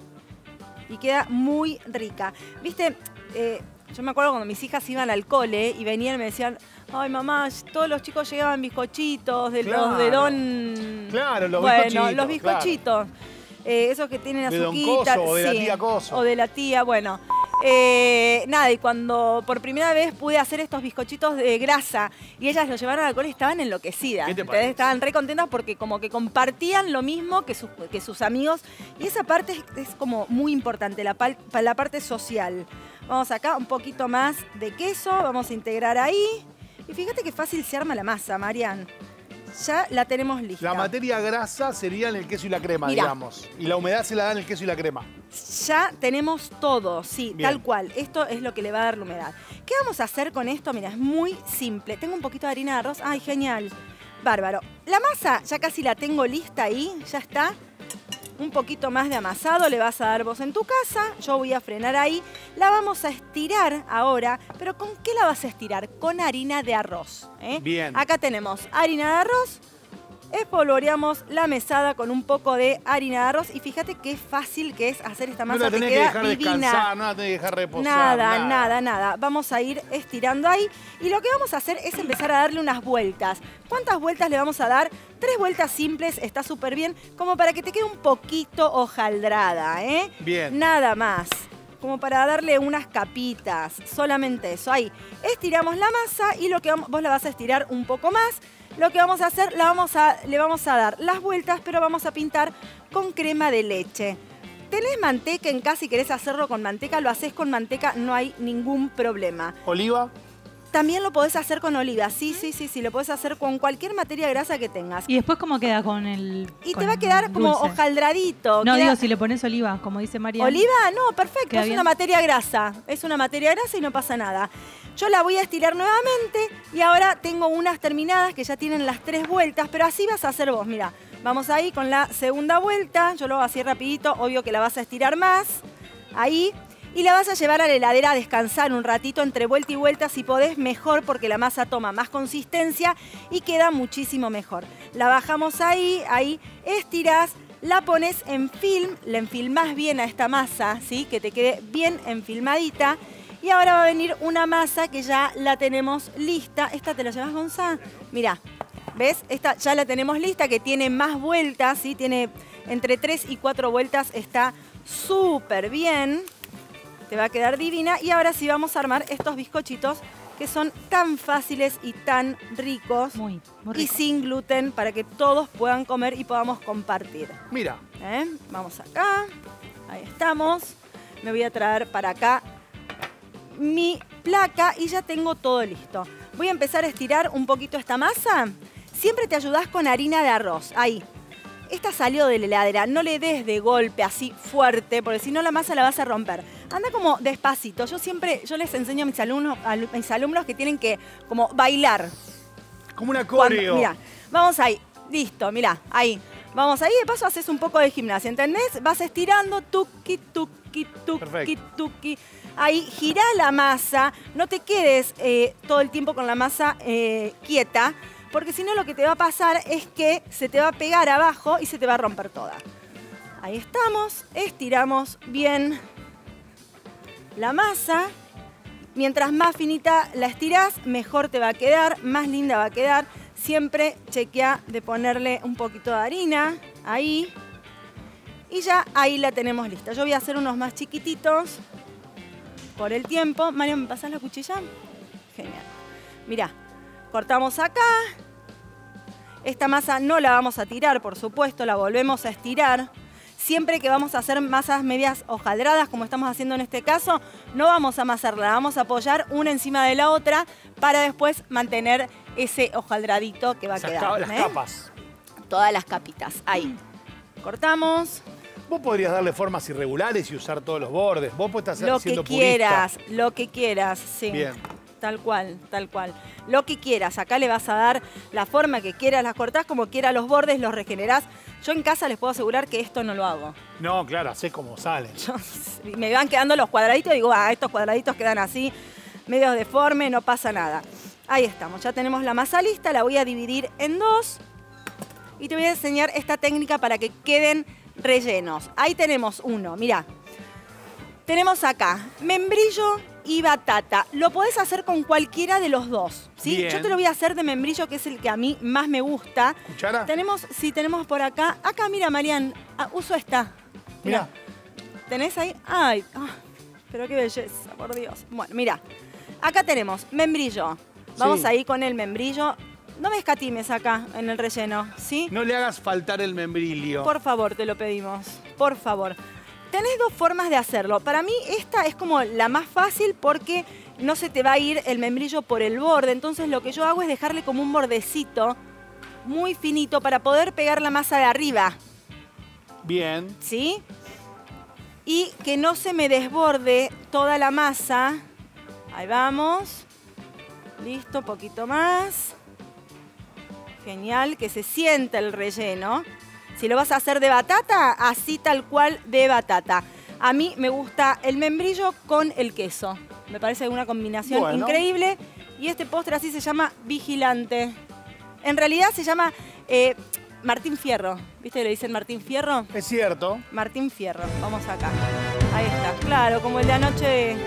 y queda muy rica. ¿Viste? Eh, yo me acuerdo cuando mis hijas iban al cole y venían y me decían, ay mamá, todos los chicos llegaban bizcochitos, de Claro. los de Don... Claro, los bueno, bizcochitos, los bizcochitos. Eh, esos que tienen De Don azuquita. Coso o de la sí, tía Coso. O de la tía, bueno. Eh, nada, y cuando por primera vez pude hacer estos bizcochitos de grasa y ellas los llevaron al cole, estaban enloquecidas. ¿Qué te Ustedes parece? estaban re contentas porque como que compartían lo mismo que sus, que sus amigos. Y esa parte es, es como muy importante, la, pal- la parte social. Vamos acá, un poquito más de queso, vamos a integrar ahí. Y fíjate qué fácil se arma la masa, Marian. Ya la tenemos lista. La materia grasa sería en el queso y la crema, Mirá. digamos. Y la humedad se la da en el queso y la crema. Ya tenemos todo, sí, Bien. tal cual. Esto es lo que le va a dar la humedad. ¿Qué vamos a hacer con esto? Mira, es muy simple. Tengo un poquito de harina de arroz. ¡Ay, genial! Bárbaro. La masa ya casi la tengo lista ahí, ya está. Un poquito más de amasado le vas a dar vos en tu casa. Yo voy a frenar ahí. La vamos a estirar ahora. ¿Pero con qué la vas a estirar? Con harina de arroz. ¿eh? Bien. Acá tenemos harina de arroz. Espolvoreamos la mesada con un poco de harina de arroz. Y fíjate qué fácil que es hacer esta No masa. la Te tenés que queda dejar divina. descansar, no la tenés que dejar reposar. Nada, nada, nada. Vamos a ir estirando ahí. Y lo que vamos a hacer es empezar a darle unas vueltas. ¿Cuántas vueltas le vamos a dar? Tres vueltas simples, está súper bien, como para que te quede un poquito hojaldrada, ¿eh? Bien. Nada más. Como para darle unas capitas, solamente eso. Ahí, estiramos la masa y lo que vamos, vos la vas a estirar un poco más. Lo que vamos a hacer, la vamos a, le vamos a dar las vueltas, pero vamos a pintar con crema de leche. ¿Tenés manteca en casa y querés hacerlo con manteca? Lo haces con manteca, no hay ningún problema. Oliva. También lo podés hacer con oliva, sí, sí, sí, sí, lo podés hacer con cualquier materia grasa que tengas. ¿Y después cómo queda con el Y con te va a quedar como dulce? hojaldradito. No, queda- digo, si le pones oliva, como dice María. ¿Oliva? No, perfecto, ¿Queda es bien? una materia grasa. Es una materia grasa y no pasa nada. Yo la voy a estirar nuevamente y ahora tengo unas terminadas que ya tienen las tres vueltas, pero así vas a hacer vos, mira. Vamos ahí con la segunda vuelta, yo lo hago así rapidito, obvio que la vas a estirar más. Ahí. Y la vas a llevar a la heladera a descansar un ratito entre vuelta y vuelta, si podés mejor, porque la masa toma más consistencia y queda muchísimo mejor. La bajamos ahí, ahí estirás, la pones en film, la enfilmás bien a esta masa, ¿sí? Que te quede bien enfilmadita. Y ahora va a venir una masa que ya la tenemos lista. ¿Esta te la llevas, Gonza? Mirá, ¿ves? Esta ya la tenemos lista, que tiene más vueltas, ¿sí? Tiene entre tres y cuatro vueltas, está súper bien. Te va a quedar divina. Y ahora sí vamos a armar estos bizcochitos que son tan fáciles y tan ricos. Muy, muy Y rico. sin gluten para que todos puedan comer y podamos compartir. Mira. ¿Eh? Vamos acá. Ahí estamos. Me voy a traer para acá mi placa y ya tengo todo listo. Voy a empezar a estirar un poquito esta masa. Siempre te ayudás con harina de arroz. Ahí. esta salió de la heladera, no le des de golpe así fuerte, porque si no la masa la vas a romper. Anda como despacito. Yo siempre, yo les enseño a mis alumnos, a mis alumnos que tienen que como bailar. Como una Cuando- coreo. Mira, vamos ahí. Listo, mira, ahí. Vamos ahí, de paso haces un poco de gimnasia, ¿entendés? Vas estirando, tuki, tuki, tuki, Perfecto. tuki. Ahí, girá la masa, no te quedes eh, todo el tiempo con la masa eh, quieta, porque si no lo que te va a pasar es que se te va a pegar abajo y se te va a romper toda. Ahí estamos, estiramos bien la masa. Mientras más finita la estirás, mejor te va a quedar, más linda va a quedar. Siempre chequea de ponerle un poquito de harina, ahí. Y ya ahí la tenemos lista. Yo voy a hacer unos más chiquititos por el tiempo. Mario, ¿me pasás la cuchilla? Genial. Mirá, cortamos acá. Esta masa no la vamos a tirar, por supuesto, la volvemos a estirar. Siempre que vamos a hacer masas medias hojaldradas, como estamos haciendo en este caso, no vamos a amasarla, la vamos a apoyar una encima de la otra para después mantener ese hojaldradito que va a Esas quedar. ca- las ¿eh? capas. Todas las capitas. Ahí. Cortamos. Vos podrías darle formas irregulares y usar todos los bordes. Vos podés estar Lo que siendo quieras, lo que quieras, sí. Bien. Tal cual, tal cual. Lo que quieras. Acá le vas a dar la forma que quieras, las cortás como quieras los bordes, los regenerás. Yo en casa les puedo asegurar que esto no lo hago. purista. No, claro, sé cómo salen. Yo- me van quedando los cuadraditos y digo, ah, estos cuadraditos quedan así, medios deformes, no pasa nada. Ahí estamos, ya tenemos la masa lista, la voy a dividir en dos y te voy a enseñar esta técnica para que queden rellenos. Ahí tenemos uno, mirá. Tenemos acá membrillo y batata. Lo podés hacer con cualquiera de los dos, ¿sí? Bien. Yo te lo voy a hacer de membrillo, que es el que a mí más me gusta. ¿Cuchara? Tenemos, sí, tenemos por acá. Acá, mira, Marian, ah, uso esta. Mirá. ¿Tenés ahí? Ay, ah, pero qué belleza, por Dios. Bueno, mira, acá tenemos membrillo. Vamos Sí. ahí con el membrillo. No me escatimes acá en el relleno, ¿sí? No le hagas faltar el membrilio. Por favor, te lo pedimos. Por favor. Tenés dos formas de hacerlo. Para mí esta es como la más fácil porque no se te va a ir el membrillo por el borde. Entonces lo que yo hago es dejarle como un bordecito muy finito para poder pegar la masa de arriba, Bien. ¿sí? Y que no se me desborde toda la masa. Ahí vamos. Listo, poquito más. Genial, que se sienta el relleno. Si lo vas a hacer de batata, así tal cual de batata. A mí me gusta el membrillo con el queso. Me parece una combinación Bueno. increíble. Y este postre así se llama Vigilante. En realidad se llama eh, Martín Fierro. ¿Viste que le dicen Martín Fierro? Es cierto. Martín Fierro. Vamos acá. Ahí está. Claro, como el de anoche.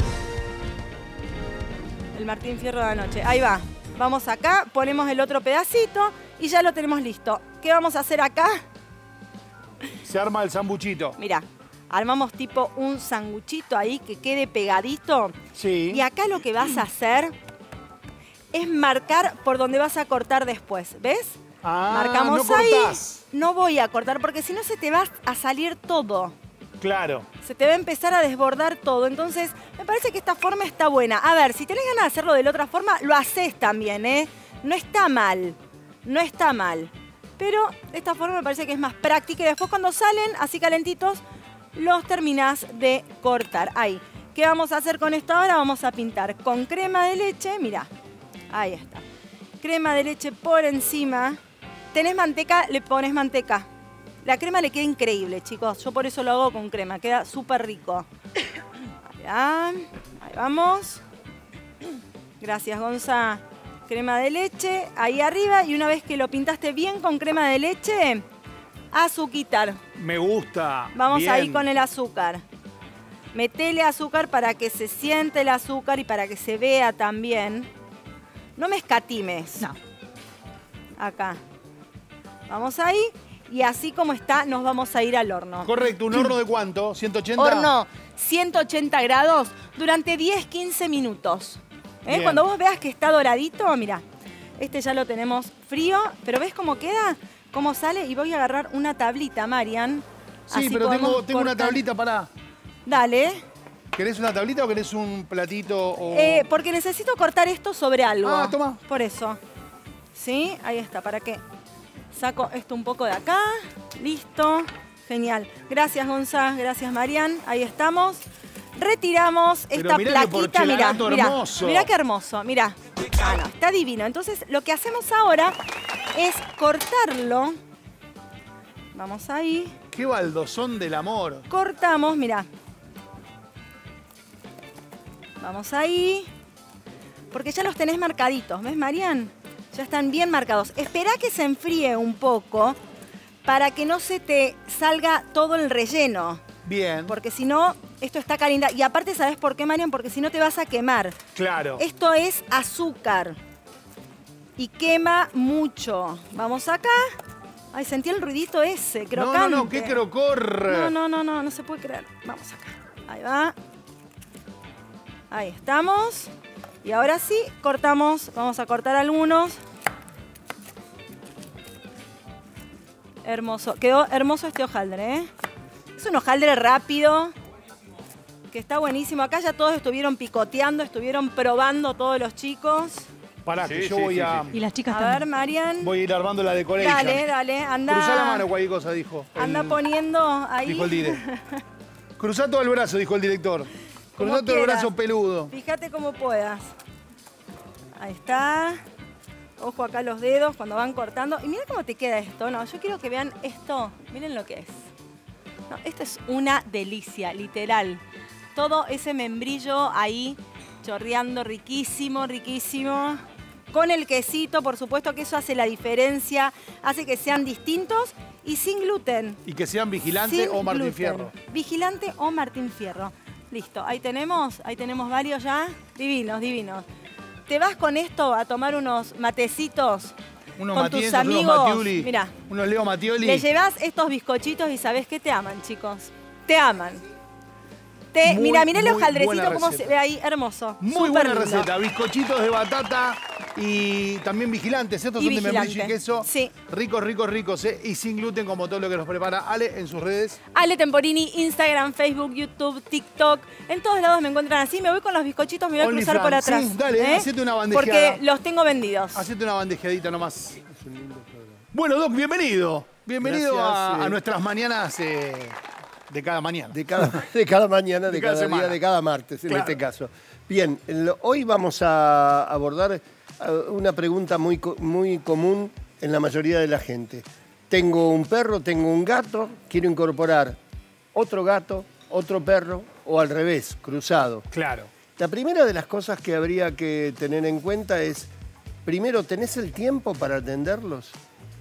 El Martín Fierro de anoche. Ahí va. Vamos acá, ponemos el otro pedacito y ya lo tenemos listo. ¿Qué vamos a hacer acá? Se arma el sambuchito. Mirá, armamos tipo un sanguchito ahí que quede pegadito. Sí. Y acá lo que vas a hacer es marcar por donde vas a cortar después. ¿Ves? Ah, Marcamos no ahí. cortás. No voy a cortar porque si no se te va a salir todo. Claro. Se te va a empezar a desbordar todo. Entonces, me parece que esta forma está buena. A ver, si tenés ganas de hacerlo de la otra forma, lo haces también, ¿eh? No está mal. No está mal. Pero esta forma me parece que es más práctica y después cuando salen así calentitos, los terminás de cortar. Ahí. ¿Qué vamos a hacer con esto ahora? Vamos a pintar con crema de leche. Mirá, ahí está. Crema de leche por encima. ¿Tenés manteca? Le pones manteca. La crema le queda increíble, chicos. Yo por eso lo hago con crema. Queda súper rico. Mirá, ahí vamos. Gracias, Gonza. Crema de leche ahí arriba. Y una vez que lo pintaste bien con crema de leche, azuquitar. Me gusta. Vamos Bien. ahí con el azúcar. Metele azúcar para que se siente el azúcar y para que se vea también. No me escatimes. No. Acá. Vamos ahí. Y así como está, nos vamos a ir al horno. Correcto, ¿un horno de cuánto? ¿ciento ochenta? Horno ciento ochenta grados durante diez a quince minutos. ¿Eh? Bien. Cuando vos veas que está doradito, mira, este ya lo tenemos frío, pero ¿ves cómo queda? ¿Cómo sale? Y voy a agarrar una tablita, Marian. Sí, Así pero podemos tengo, tengo una cortar. tablita para... Dale. ¿Querés una tablita o querés un platito? O... Eh, porque necesito cortar esto sobre algo. Ah, toma. Por eso. ¿Sí? Ahí está, ¿para qué? Saco esto un poco de acá. Listo. Genial. Gracias, Gonza. Gracias, Marian. Ahí estamos. Retiramos esta mirá que plaquita. Mirá, porcelanato mirá. hermoso. Mirá qué hermoso. Mirá. Ah, no, está divino. Entonces, lo que hacemos ahora es cortarlo. Vamos ahí. Qué baldosón del amor. Cortamos, mirá. Vamos ahí. Porque ya los tenés marcaditos. ¿Ves, Marian? Ya están bien marcados. Esperá que se enfríe un poco para que no se te salga todo el relleno. Bien. Porque si no, esto está caliente. Y aparte, ¿sabés por qué, Marian? Porque si no te vas a quemar. Claro. Esto es azúcar. Y quema mucho. Vamos acá. Ay, sentí el ruidito ese, crocante. No, no, no, qué crocor. No, no, no, no, no se puede creer. Vamos acá. Ahí va. Ahí estamos. Y ahora sí, cortamos. Vamos a cortar algunos. Hermoso. Quedó hermoso este hojaldre, ¿eh? Es un hojaldre rápido, que está buenísimo. Acá ya todos estuvieron picoteando, estuvieron probando todos los chicos. Pará, que Sí, yo sí, voy sí, a... Y las chicas A también. ver, Marian. Voy a ir armando la decoration. Dale, dale, anda. Cruzá la mano, cualquier cosa, dijo. Anda el- poniendo ahí. Dijo el dire. Cruzá todo el brazo, dijo el director. Como Cruzá todo el quieras. brazo peludo. Fíjate como puedas. Ahí está. Ojo acá los dedos cuando van cortando. Y mira cómo te queda esto, ¿no? Yo quiero que vean esto. Miren lo que es. No, esto es una delicia, literal. Todo ese membrillo ahí chorreando riquísimo, riquísimo. Con el quesito, por supuesto que eso hace la diferencia. Hace que sean distintos y sin gluten. Y que sean Vigilante Sin o Martín gluten. Fierro. Vigilante o Martín Fierro. Listo, ahí tenemos, ahí tenemos varios ya. Divinos, divinos. Te vas con esto a tomar unos matecitos Unos con tus Matientos, unos amigos. Mattioli. Mirá, Unos Leo Mattioli. le llevas estos bizcochitos y sabés que te aman, chicos. Te aman. Te, Muy, mira, mirá el muy hojaldrecito buena cómo receta. se ve ahí, hermoso. Muy Súper buena lindo. receta. Bizcochitos de batata y también vigilantes. Estos Y son de membrillo y vigilante. queso. Sí. Ricos, ricos, ricos. ¿eh? Y sin gluten como todo lo que nos prepara Ale en sus redes. Ale Temporini, Instagram, Facebook, YouTube, TikTok. En todos lados me encuentran así. Me voy con los bizcochitos, me voy a Only cruzar por Fans. atrás. Sí, dale, ¿eh? hacete una bandejeada. Porque los tengo vendidos. Hacete una bandejeadita nomás. Bueno, Doc, bienvenido. Bienvenido Gracias, a, a eh. nuestras mañanas eh, de cada mañana. De cada, de cada mañana, de, De cada cada, semana. día, de cada martes, en Claro. este caso. Bien, el- hoy vamos a abordar eh, una pregunta muy, co- muy común en la mayoría de la gente. Tengo un perro, tengo un gato, quiero incorporar otro gato, otro perro o al revés, cruzado. Claro. La primera de las cosas que habría que tener en cuenta es, primero, ¿tenés el tiempo para atenderlos?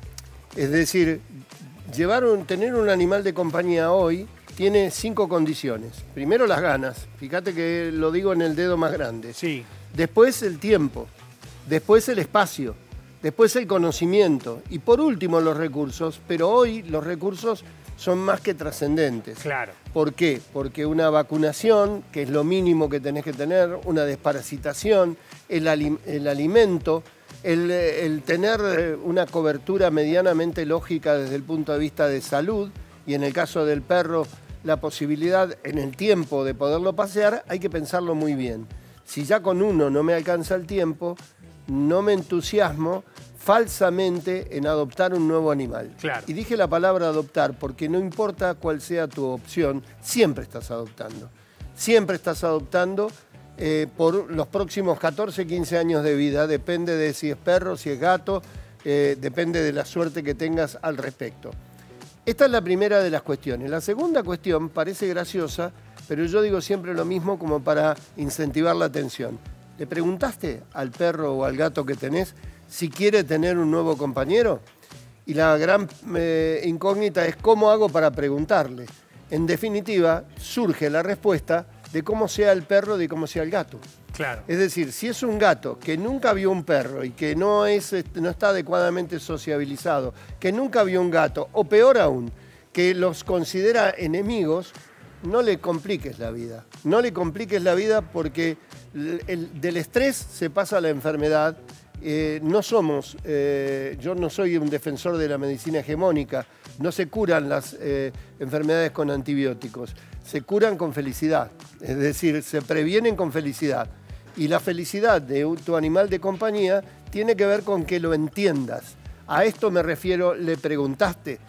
Es decir, llevar un- tener un animal de compañía hoy tiene cinco condiciones. Primero, las ganas. Fíjate que lo digo en el dedo más grande. Sí. Después, el tiempo. Después, el espacio. Después, el conocimiento. Y por último, los recursos. Pero hoy los recursos son más que trascendentes. Claro. ¿Por qué? Porque una vacunación, que es lo mínimo que tenés que tener, una desparasitación, el, ali- el alimento, el, eh, el tener eh, una cobertura medianamente lógica desde el punto de vista de salud, y en el caso del perro, la posibilidad en el tiempo de poderlo pasear, hay que pensarlo muy bien. Si ya con uno no me alcanza el tiempo, no me entusiasmo falsamente en adoptar un nuevo animal. Claro. Y dije la palabra adoptar porque no importa cuál sea tu opción, siempre estás adoptando. Siempre estás adoptando eh, por los próximos catorce, quince años de vida. Depende de si es perro, si es gato, eh, depende de la suerte que tengas al respecto. Esta es la primera de las cuestiones. La segunda cuestión parece graciosa, pero yo digo siempre lo mismo como para incentivar la atención. ¿Le preguntaste al perro o al gato que tenés si quiere tener un nuevo compañero? Y la gran eh, incógnita es cómo hago para preguntarle. En definitiva, surge la respuesta de cómo sea el perro, de cómo sea el gato. Claro. Es decir, si es un gato que nunca vio un perro y que no, es, este, no está adecuadamente sociabilizado, que nunca vio un gato, o peor aún, que los considera enemigos, no le compliques la vida. No le compliques la vida porque el- el- del estrés se pasa a la enfermedad. Eh, no somos, eh, yo no soy un defensor de la medicina hegemónica, no se curan las eh, enfermedades con antibióticos, se curan con felicidad, es decir, se previenen con felicidad. Y la felicidad de un- tu animal de compañía tiene que ver con que lo entiendas. A esto me refiero, le preguntaste.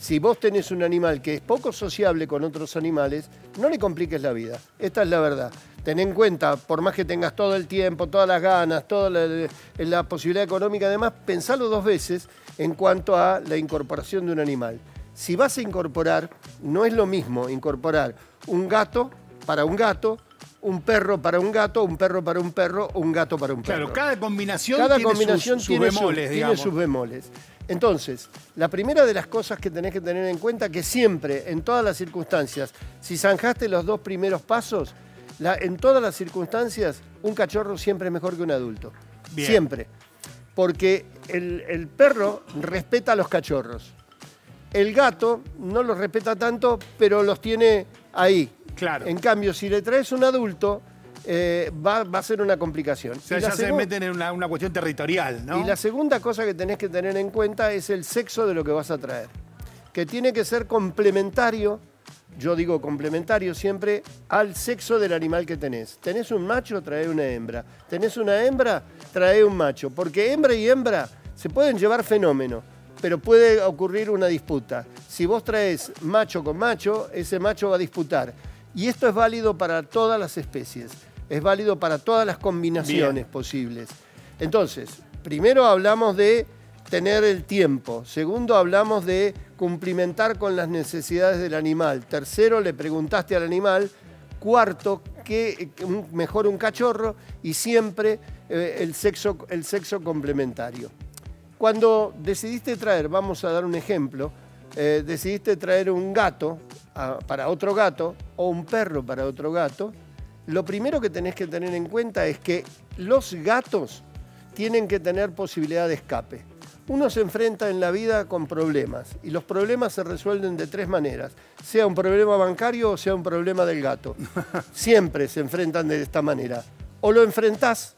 Si vos tenés un animal que es poco sociable con otros animales, no le compliques la vida. Esta es la verdad. Ten en cuenta, por más que tengas todo el tiempo, todas las ganas, toda la, la posibilidad económica, además, pensalo dos veces en cuanto a la incorporación de un animal. Si vas a incorporar, no es lo mismo incorporar un gato para un gato, un perro para un gato, un perro para un perro, o un gato para un perro. Claro, cada combinación Cada tiene combinación sus, sus tiene, bemoles, su- digamos. tiene sus bemoles. Entonces, la primera de las cosas que tenés que tener en cuenta que siempre, en todas las circunstancias, si zanjaste los dos primeros pasos, la- en todas las circunstancias, un cachorro siempre es mejor que un adulto. Bien. Siempre. Porque el, el perro respeta a los cachorros. El gato no los respeta tanto, pero los tiene ahí. Claro. En cambio, si le traes un adulto, eh, va, va a ser una complicación. O sea, Y la ya se segun- meten en una, una cuestión territorial, ¿no? y la segunda cosa que tenés que tener en cuenta es el sexo de lo que vas a traer, que tiene que ser complementario, yo digo complementario siempre, al sexo del animal que tenés. Tenés un macho, trae una hembra. Tenés una hembra, trae un macho. Porque hembra y hembra se pueden llevar fenómeno, pero puede ocurrir una disputa. Si vos traes macho con macho, ese macho va a disputar. Y esto es válido para todas las especies. Es válido para todas las combinaciones Bien. posibles. Entonces, primero hablamos de tener el tiempo. Segundo, hablamos de cumplimentar con las necesidades del animal. Tercero, le preguntaste al animal. Cuarto, que un- mejor un cachorro. Y siempre eh, el, sexo, el sexo complementario. Cuando decidiste traer, vamos a dar un ejemplo, eh, decidiste traer un gato a- para otro gato o un perro para otro gato, lo primero que tenés que tener en cuenta es que los gatos tienen que tener posibilidad de escape. Uno se enfrenta en la vida con problemas y los problemas se resuelven de tres maneras, sea un problema bancario o sea un problema del gato. Siempre se enfrentan de esta manera. O lo enfrentás,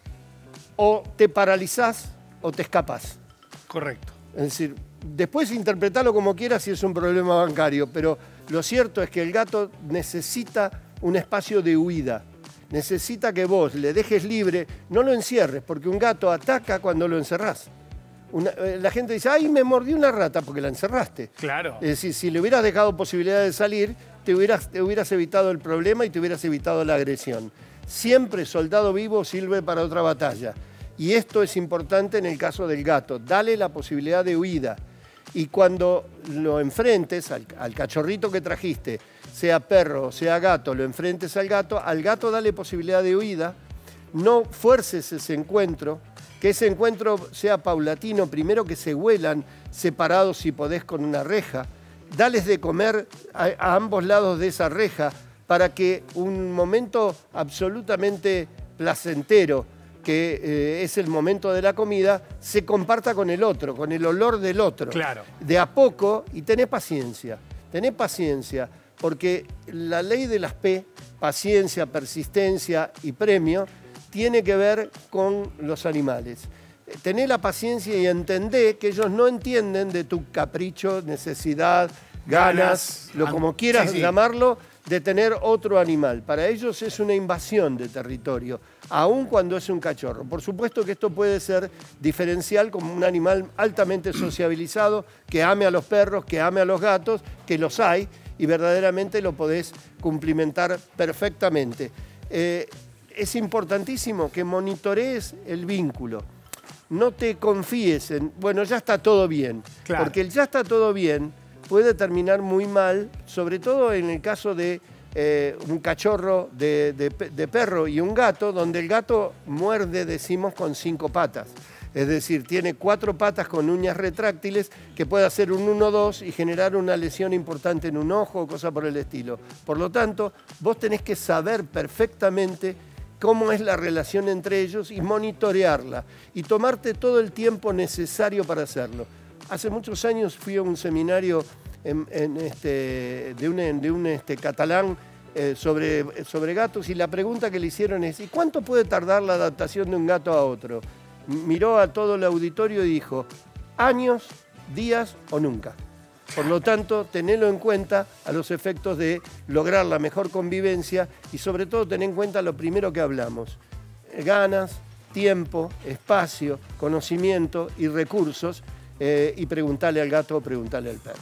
o te paralizás, o te escapás. Correcto. Es decir, después interpretalo como quieras si es un problema bancario, pero lo cierto es que el gato necesita un espacio de huida. Necesita que vos le dejes libre, no lo encierres, porque un gato ataca cuando lo encerrás. Una- eh, la gente dice, ay, me mordió una rata porque la encerraste. Claro. Es decir, si le hubieras dejado posibilidad de salir, te hubieras, te hubieras evitado el problema y te hubieras evitado la agresión. Siempre soldado vivo sirve para otra batalla. Y esto es importante en el caso del gato. Dale la posibilidad de huida. Y cuando lo enfrentes al, al cachorrito que trajiste, sea perro o sea gato, lo enfrentes al gato, al gato dale posibilidad de huida. No fuerces ese encuentro, que ese encuentro sea paulatino, primero que se huelan separados si podés con una reja. Dales de comer a, a ambos lados de esa reja para que un momento absolutamente placentero, que eh, es el momento de la comida, se comparta con el otro, con el olor del otro. Claro. De a poco, y tenés paciencia, tenés paciencia, porque la ley de las P, paciencia, persistencia y premio, tiene que ver con los animales. Tené la paciencia y entendé que ellos no entienden de tu capricho, necesidad, ganas, Ganas, lo an- como quieras sí, sí. llamarlo, de tener otro animal. Para ellos es una invasión de territorio, aun cuando es un cachorro. Por supuesto que esto puede ser diferencial como un animal altamente sociabilizado, que ame a los perros, que ame a los gatos, que los hay, y verdaderamente lo podés cumplimentar perfectamente. Eh, es importantísimo que monitorees el vínculo. No te confíes en, bueno, ya está todo bien. Claro. Porque el ya está todo bien puede terminar muy mal, sobre todo en el caso de eh, un cachorro de, de pe- de perro y un gato, donde el gato muerde, decimos, con cinco patas. Es decir, tiene cuatro patas con uñas retráctiles que puede hacer un uno dos y generar una lesión importante en un ojo o cosa por el estilo. Por lo tanto, vos tenés que saber perfectamente cómo es la relación entre ellos y monitorearla y tomarte todo el tiempo necesario para hacerlo. Hace muchos años fui a un seminario en, en este, de un, de un este, catalán eh, sobre, sobre gatos y la pregunta que le hicieron es ¿y cuánto puede tardar la adaptación de un gato a otro? Miró a todo el auditorio y dijo años, días o nunca. Por lo tanto, tenelo en cuenta a los efectos de lograr la mejor convivencia y sobre todo ten en cuenta lo primero que hablamos. Ganas, tiempo, espacio, conocimiento y recursos eh, y preguntarle al gato o preguntarle al perro.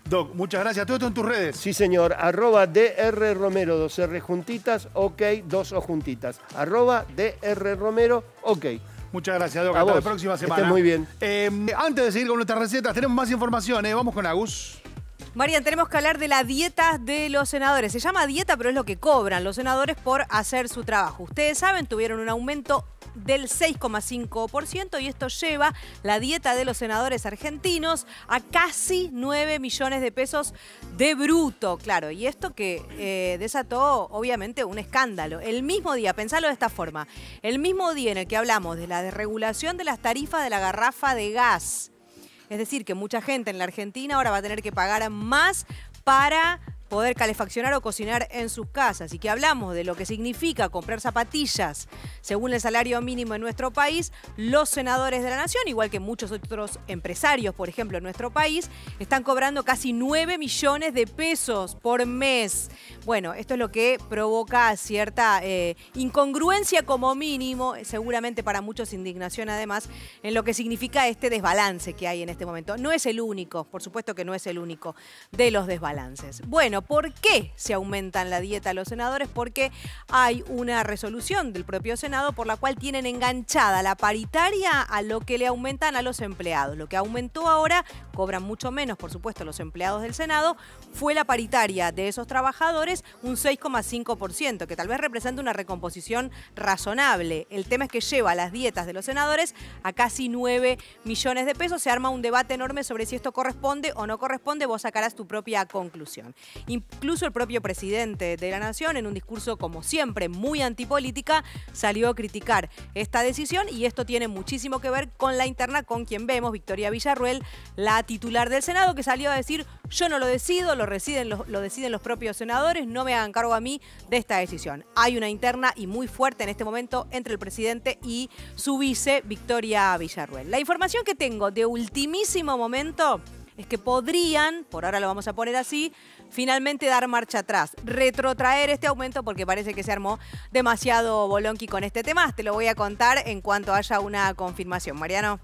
Doc, muchas gracias. Todo esto en tus redes. Sí, señor. Arroba D R Romero, dos R juntitas, ok, dos O juntitas. Arroba D R Romero, ok. Muchas gracias, Doc. A Hasta vos. la próxima Que semana. estés muy bien. Eh, antes de seguir con nuestras recetas, tenemos más información. ¿eh? Vamos con Agus. Marian, tenemos que hablar de la dieta de los senadores. Se llama dieta, pero es lo que cobran los senadores por hacer su trabajo. Ustedes saben, tuvieron un aumento del seis coma cinco por ciento y esto lleva la dieta de los senadores argentinos a casi nueve millones de pesos de bruto, claro. Y esto que eh, desató, obviamente, un escándalo. El mismo día, pensalo de esta forma, el mismo día en el que hablamos de la desregulación de las tarifas de la garrafa de gas, es decir, que mucha gente en la Argentina ahora va a tener que pagar más para poder calefaccionar o cocinar en sus casas, y que hablamos de lo que significa comprar zapatillas según el salario mínimo en nuestro país, los senadores de la Nación, igual que muchos otros empresarios, por ejemplo, en nuestro país, están cobrando casi nueve millones de pesos por mes. Bueno, esto es lo que provoca cierta eh, incongruencia como mínimo, seguramente para muchos indignación además, en lo que significa este desbalance que hay en este momento. No es el único, por supuesto que no es el único de los desbalances. Bueno, ¿por qué se aumentan la dieta a los senadores? Porque hay una resolución del propio Senado por la cual tienen enganchada la paritaria a lo que le aumentan a los empleados. Lo que aumentó ahora, cobran mucho menos, por supuesto, los empleados del Senado, fue la paritaria de esos trabajadores, un seis coma cinco por ciento, que tal vez representa una recomposición razonable. El tema es que lleva las dietas de los senadores a casi nueve millones de pesos. Se arma un debate enorme sobre si esto corresponde o no corresponde. Vos sacarás tu propia conclusión. Incluso el propio presidente de la Nación, en un discurso como siempre muy antipolítica, salió a criticar esta decisión, y esto tiene muchísimo que ver con la interna, con quien vemos, Victoria Villarruel, la titular del Senado, que salió a decir: yo no lo decido, lo deciden los, lo deciden los propios senadores, no me hagan cargo a mí de esta decisión. Hay una interna y muy fuerte en este momento entre el presidente y su vice, Victoria Villarruel. La información que tengo de ultimísimo momento es que podrían, por ahora lo vamos a poner así, finalmente dar marcha atrás, retrotraer este aumento, porque parece que se armó demasiado bolonqui con este tema. Te lo voy a contar en cuanto haya una confirmación. Mariano.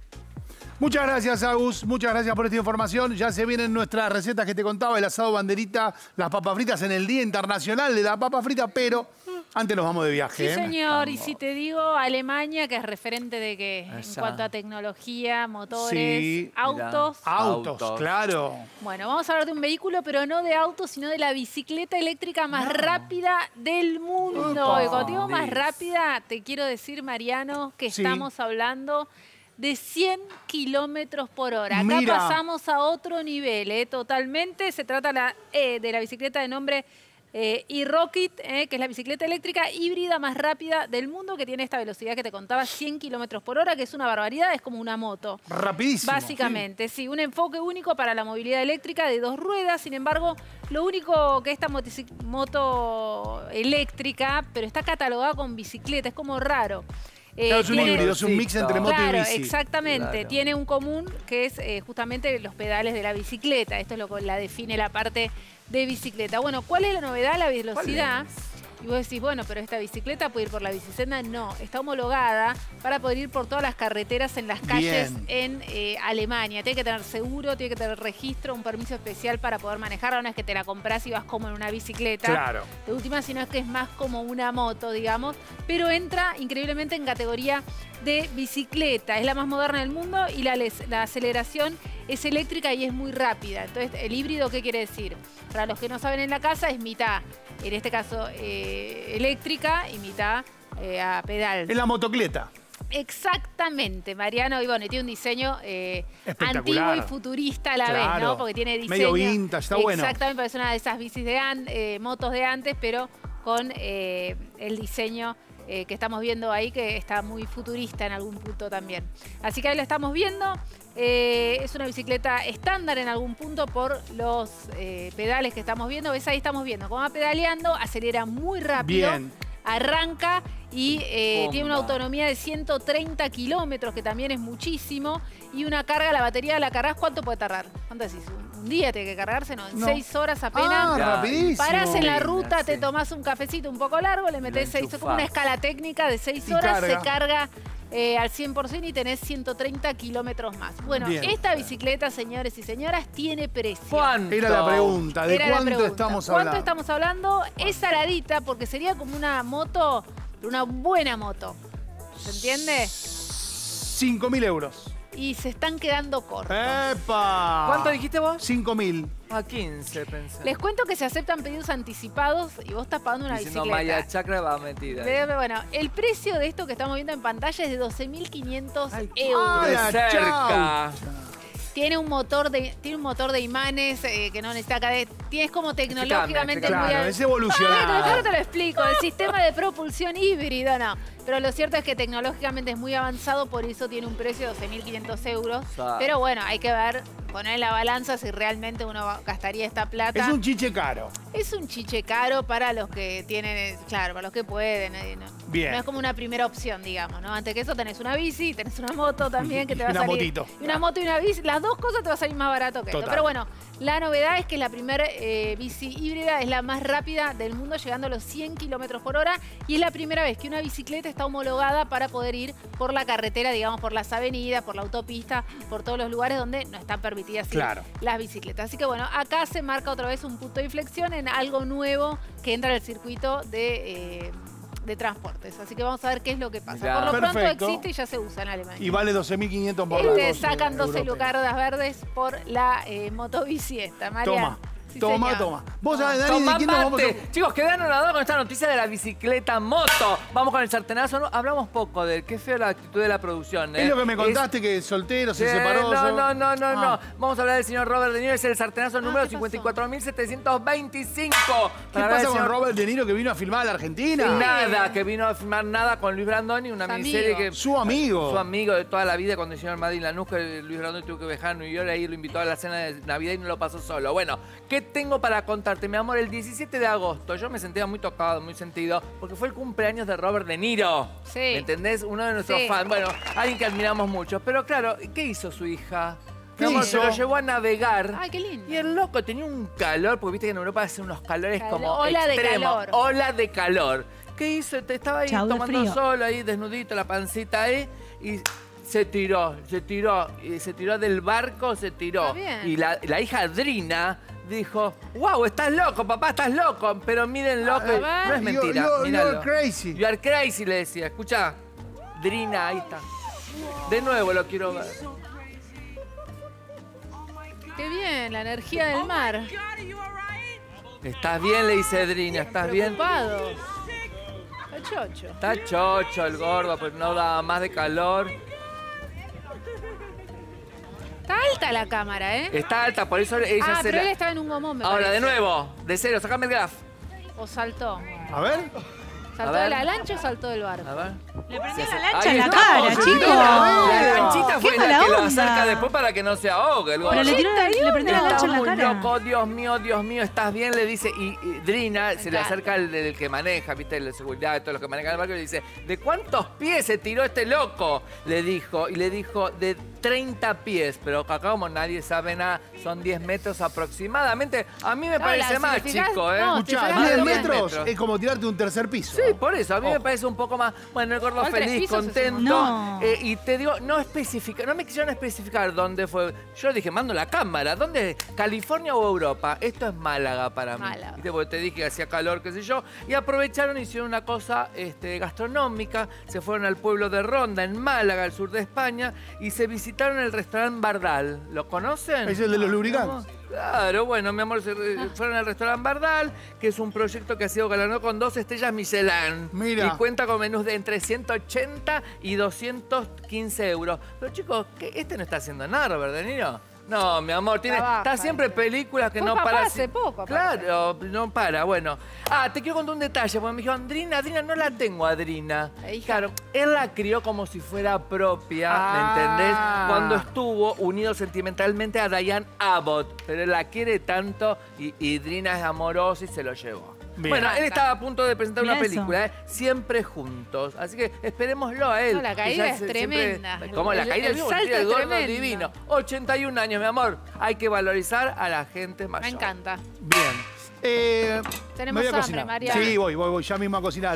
Muchas gracias, Agus. Muchas gracias por esta información. Ya se vienen nuestras recetas que te contaba, el asado banderita, las papas fritas en el Día Internacional de la Papa Frita, pero antes nos vamos de viaje. Sí, ¿eh? señor. Y si te digo Alemania, que es referente de que en Esa. cuanto a tecnología, motores, Sí. autos. Autos, Autos. claro. Bueno, vamos a hablar de un vehículo, pero no de autos, sino de la bicicleta eléctrica más rápida del mundo. Opa. Y cuando digo más rápida, te quiero decir, Mariano, que Sí. estamos hablando de cien kilómetros por hora. Acá Mira. pasamos a otro nivel, ¿eh? Totalmente. Se trata la, eh, de la bicicleta de nombre eh, e-Rocket, eh, que es la bicicleta eléctrica híbrida más rápida del mundo, que tiene esta velocidad que te contaba, cien kilómetros por hora, que es una barbaridad, es como una moto. Rapidísimo. Básicamente, sí. Un enfoque único para la movilidad eléctrica de dos ruedas. Sin embargo, lo único que esta motici- moto eléctrica, pero está catalogada con bicicleta, es como raro. Eh, Claro, es un tiene- híbrido, es un mix entre moto Claro, y bici. exactamente. Claro. Tiene un común que es eh, justamente los pedales de la bicicleta. Esto es lo que la define la parte de bicicleta. Bueno, ¿cuál es la novedad? La velocidad. Y vos decís, bueno, pero esta bicicleta puede ir por la bicicenda. No, está homologada para poder ir por todas las carreteras en las calles Bien. en eh, Alemania. Tiene que tener seguro, tiene que tener registro, un permiso especial para poder manejarla. No es que te la compras y vas como en una bicicleta. Claro. De última, sino es que es más como una moto, digamos. Pero entra increíblemente en categoría de bicicleta. Es la más moderna del mundo y la, les- la aceleración es eléctrica y es muy rápida. Entonces, ¿el híbrido qué quiere decir? Para los que no saben, en la casa es mitad, en este caso, eh, eléctrica y mitad eh, a pedal. Es la motocleta. Exactamente, Mariano. Y bueno, y tiene un diseño eh, Espectacular. antiguo y futurista a la vez, Claro. ¿no? Porque tiene diseño. Medio vintage, está bueno. Exactamente, parece una de esas bicis de an- eh, motos de antes, pero con eh, el diseño eh, que estamos viendo ahí, que está muy futurista en algún punto también. Así que ahí la estamos viendo. Eh, es una bicicleta estándar en algún punto por los eh, pedales que estamos viendo. ¿Ves? Ahí estamos viendo cómo va pedaleando, acelera muy rápido. Bien. Arranca y eh, Bomba. tiene una autonomía de ciento treinta kilómetros, que también es muchísimo. Y una carga, la batería la cargas, ¿cuánto puede tardar? ¿Cuánto decís? ¿Un, un día tiene que cargarse? No, en No. seis horas apenas. Ah, Claro. rapidísimo. Parás en la ruta, Sí. te tomás un cafecito un poco largo, le metés Lo seis, como una enchufás. escala técnica de seis Y horas, carga. se carga eh, al cien por ciento y tenés ciento treinta kilómetros más. Bueno, Bien. esta bicicleta, señores y señoras, tiene precio. ¿Cuánto? Era la pregunta, ¿de Era la cuánto pregunta. estamos ¿Cuánto hablando? estamos hablando? Es saladita porque sería como una moto, una buena moto. ¿Se entiende? cinco mil euros. Y se están quedando cortos. ¡Epa! ¿Cuánto dijiste vos? cinco mil. A quince, pensé. Les cuento que se aceptan pedidos anticipados y vos estás pagando una Diciendo bicicleta. Maya Chakra va metida. Pero, bueno, el precio de esto que estamos viendo en pantalla es de doce mil quinientos euros. Ah, De la cerca. Tiene un motor de, tiene un motor de imanes eh, que no necesita cadena. Tienes como tecnológicamente explícame. muy... Claro, al- es Ah, evolucionado. ahora te lo explico. El sistema de propulsión híbrido, no. Pero lo cierto es que tecnológicamente es muy avanzado, por eso tiene un precio de doce mil quinientos euros. Ah. Pero bueno, hay que ver, poner en la balanza si realmente uno va- gastaría esta plata. Es un chiche caro. Es un chiche caro para los que tienen, claro, para los que pueden. eh, No, Bien. no es como una primera opción, digamos, ¿no? Antes que eso tenés una bici, tenés una moto también que te va a Una salir. motito. Y una moto y una bici. Las dos cosas te va a salir más barato que esto. Total. Pero bueno, la novedad es que la primera eh, bici híbrida es la más rápida del mundo, llegando a los cien kilómetros por hora. Y es la primera vez que una bicicleta está homologada para poder ir por la carretera, digamos, por las avenidas, por la autopista, por todos los lugares donde no están permitidas ir Claro. las bicicletas. Así que bueno, acá se marca otra vez un punto de inflexión en algo nuevo que entra al circuito de, eh, de transportes. Así que vamos a ver qué es lo que pasa. Mirá. Por lo Perfecto. pronto existe y ya se usa en Alemania. Y vale doce mil quinientos por Este, la sacan doce europea. lucardas verdes por la eh, motobici esta, María. Toma, Sí, toma, señor. toma. Vos sabés, Dani, Toma ¿de quién nos vamos mate. a... Chicos, quedaron nada con esta noticia de la bicicleta moto. Vamos con el sartenazo. ¿No? Hablamos poco de él. Qué feo la actitud de la producción. ¿eh? Es lo que me contaste, que soltero, se Sí, separó. No, se- no, no, no, Ah. no. Vamos a hablar del señor Robert De Niro. Es el sartenazo número ¿qué pasó? cincuenta y cuatro mil setecientos veinticinco. ¿Qué pasa con Robert De Niro que vino a filmar a la Argentina? Nada, que vino a filmar nada con Luis Brandoni, una Su miniserie amigo. que... Su amigo. Su amigo de toda la vida cuando hicieron Madrid Lanús, que Luis Brandoni tuvo que viajar a New York, ahí lo invitó a la cena de Navidad y no lo pasó solo. Bueno, ¿qué tengo para contarte, mi amor? El diecisiete de agosto yo me sentía muy tocado, muy sentido, porque fue el cumpleaños de Robert De Niro. Sí. ¿Me entendés? Uno de nuestros Sí. fans. Bueno, alguien que admiramos mucho. Pero claro, ¿qué hizo su hija? ¿Qué Mi amor, hizo? Se lo llevó a navegar. Ay, qué lindo. Y el loco tenía un calor, porque viste que en Europa hacen unos calores Calor, como ola de extremos. calor. Ola de calor. ¿Qué hizo? Te estaba ahí Chau de tomando frío. solo, ahí desnudito, la pancita ahí, y se tiró, se tiró, y se tiró del barco, se tiró. Está bien. Y la, la hija Drina dijo, wow, estás loco, papá, estás loco. Pero mírenlo, que ver. no es You- mentira, you- míralo. you're crazy. You are crazy, le decía. Escucha, Drina, ahí está. De nuevo lo quiero ver. Qué bien, la energía del mar. ¿Estás bien? Le dice Drina, ¿estás bien? Preocupado. Está chocho. Está chocho el gordo, pero no da más de calor. Está alta la cámara, ¿eh? Está alta, por eso ella Ah, se pero la- él estaba en un gomón, me Ahora, de parece. nuevo, de cero, sacame el graf. O saltó. A ver. ¿Saltó ver. de la lancha o saltó del barco? A ver. Le prendió Se la hace- lancha Ahí en la está. cara, Oh, chicos. La lanchita fue Qué la mala que lo onda. acerca después para que no se ahogue el gordo. Pero le, tiró, le prendió la Está lancha en la muy cara. loco, Dios mío, Dios mío, ¿estás bien? Le dice, y, y Drina se le encanta. acerca el, el que maneja, viste, el de seguridad, todos los que manejan el barco, y le dice, ¿de cuántos pies se tiró este loco? Le dijo, y le dijo, de treinta pies, pero acá como nadie sabe nada, son diez metros aproximadamente. A mí me No, parece la- más, si te fijas- chico, ¿eh? no, Escuchá, te fijas diez lo que- metros metros. es como tirarte un tercer piso. Sí, por eso, a mí me Ojo. parece un poco más. Bueno, el gordo Igual tres feliz, pisos es un contento. montón. eh, y te digo, no especifica, no me quisieron especificar dónde fue. Yo dije, mando la cámara. ¿Dónde? ¿California o Europa? Esto es Málaga para mí. Málaga. ¿Viste? Porque te dije que hacía calor, qué sé yo. Y aprovecharon y hicieron una cosa este, gastronómica. Se fueron al pueblo de Ronda, en Málaga, al sur de España, y se visitaron el restaurante Bardal. ¿Lo conocen? Es el de los lubricantes. Claro, bueno, mi amor, se eh, fueron al restaurante Bardal, que es un proyecto que ha sido galardonado con dos estrellas Michelin. Mira. Y cuenta con menús de entre ciento ochenta y doscientos quince euros. Pero chicos, ¿qué? ¿Este no está haciendo nada, Robert De Niro? No, mi amor, tiene, Trabaja. está siempre películas que Fue no papá para. hace poco, aparte. Claro, no para, bueno. Ah, te quiero contar un detalle, porque me dijeron, Adrina, Adrina, no la tengo, Adrina. La hija. Claro, él la crió como si fuera propia, Ah. ¿me entendés? Cuando estuvo unido sentimentalmente a Diane Abbott, pero él la quiere tanto y, y Drina es amorosa y se lo llevó. Bien. Bueno, él estaba a punto de presentar Mirá una eso. película, ¿eh? Siempre juntos. Así que esperémoslo a él. No, la que caída ya es se- tremenda. siempre- ¿Cómo la El- caída? el Vivo, salto el es gordo tremendo. divino. ochenta y un años, mi amor. Hay que valorizar a la gente mayor. Me encanta. Bien. Eh, Tenemos me voy a hambre, cocinar. María. Sí, voy, voy, voy ya mismo a cocinar, ¿eh?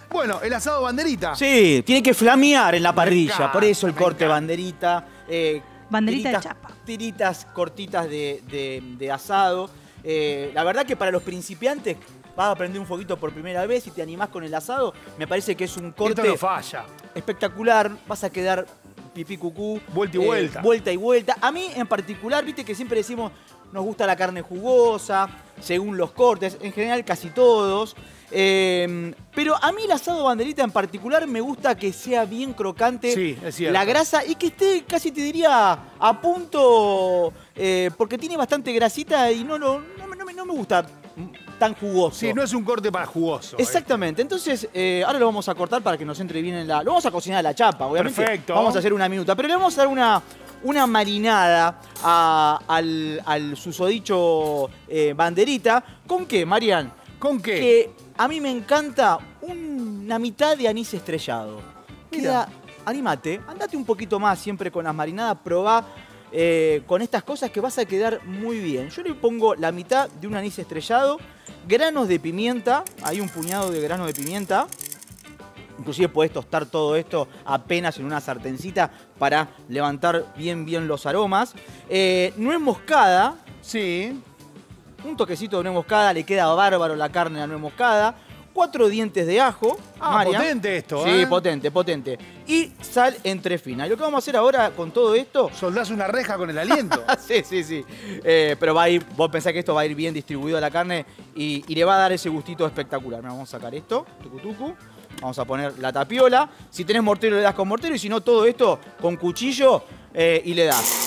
Bueno, el asado banderita. Sí, tiene que flamear en la parrilla. encanta, Por eso el me corte encanta. banderita. eh, Banderita de tiritas- chapa. Tiritas cortitas de, de- de asado. Eh, la verdad que para los principiantes vas a prender un foguito por primera vez y te animás con el asado. Me parece que es un Esto corte no falla. espectacular. Vas a quedar pipí cucú. Vuelta y eh, vuelta. Vuelta y vuelta. A mí en particular, viste que siempre decimos, nos gusta la carne jugosa, según los cortes, en general casi todos. Eh, pero a mí el asado banderita en particular me gusta que sea bien crocante. Sí, es cierto. La grasa y que esté casi te diría a punto, eh, porque tiene bastante grasita y no, no, no, me- no me- no me gusta tan jugoso. Sí, no es un corte para jugoso. eh. Exactamente. Entonces, eh, ahora lo vamos a cortar para que nos entre bien en la... Lo vamos a cocinar a la chapa, obviamente. Perfecto. Vamos a hacer una minuta. Pero le vamos a dar una, una marinada a- al, al susodicho eh, banderita. ¿Con qué, Marian? ¿Con qué? Que a mí me encanta una mitad de anís estrellado. Queda, animate, andate un poquito más siempre con las marinadas, probá eh, con estas cosas que vas a quedar muy bien. Yo le pongo la mitad de un anís estrellado, granos de pimienta, hay un puñado de granos de pimienta. Inclusive podés tostar todo esto apenas en una sartencita para levantar bien bien los aromas. Eh, nuez moscada, Sí. un toquecito de nuez moscada, le queda bárbaro la carne a la nuez moscada. Cuatro dientes de ajo. Ah, Marian. potente esto, Sí, ¿eh? potente, potente. Y sal entre fina. Y lo que vamos a hacer ahora con todo esto... Soldás una reja con el aliento. sí, sí, sí. Eh, pero va a ir, vos pensás que esto va a ir bien distribuido a la carne y, y le va a dar ese gustito espectacular. Mira, vamos a sacar esto, tucu, tucu. Vamos a poner la tapiola. Si tenés mortero, le das con mortero. Y si no, todo esto con cuchillo eh, y le das.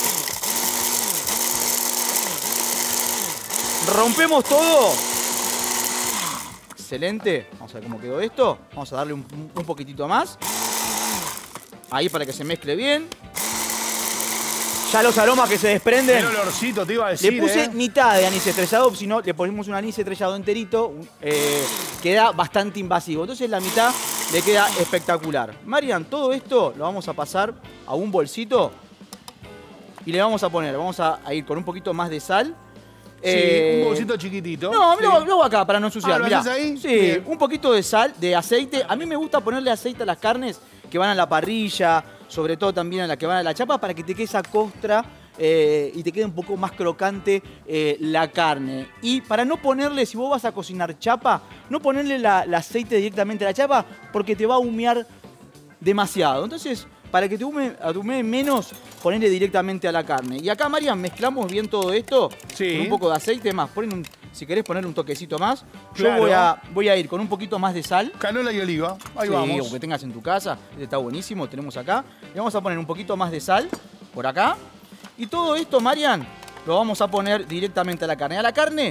Rompemos todo. Excelente. Vamos a ver cómo quedó esto. Vamos a darle un, un poquitito más. Ahí para que se mezcle bien. Ya los aromas que se desprenden. El olorcito te iba a decir, Le puse ¿eh? mitad de anís estrellado, si no le ponemos un anís estrellado enterito, eh, queda bastante invasivo. Entonces la mitad le queda espectacular. Marian, todo esto lo vamos a pasar a un bolsito y le vamos a poner, vamos a, a ir con un poquito más de sal. Sí, Eh, un bolsito chiquitito. No, Sí. lo, lo hago acá para no ensuciar. Ah, ¿lo Mirá. haces ahí? Sí, Bien. un poquito de sal, de aceite. A mí me gusta ponerle aceite a las carnes que van a la parrilla, sobre todo también a las que van a la chapa, para que te quede esa costra eh, y te quede un poco más crocante eh, la carne. Y para no ponerle, si vos vas a cocinar chapa, no ponerle la, el aceite directamente a la chapa porque te va a humear demasiado. Entonces, para que te hume, humee menos, ponerle directamente a la carne. Y acá, Marian, mezclamos bien todo esto Sí. con un poco de aceite más. Ponen un, si querés ponerle un toquecito más. Claro. Yo voy a, voy a ir con un poquito más de sal. Canola y oliva. Ahí Sí, vamos. o que tengas en tu casa. Este está buenísimo, tenemos acá. Le vamos a poner un poquito más de sal por acá. Y todo esto, Marian, lo vamos a poner directamente a la carne. A la carne,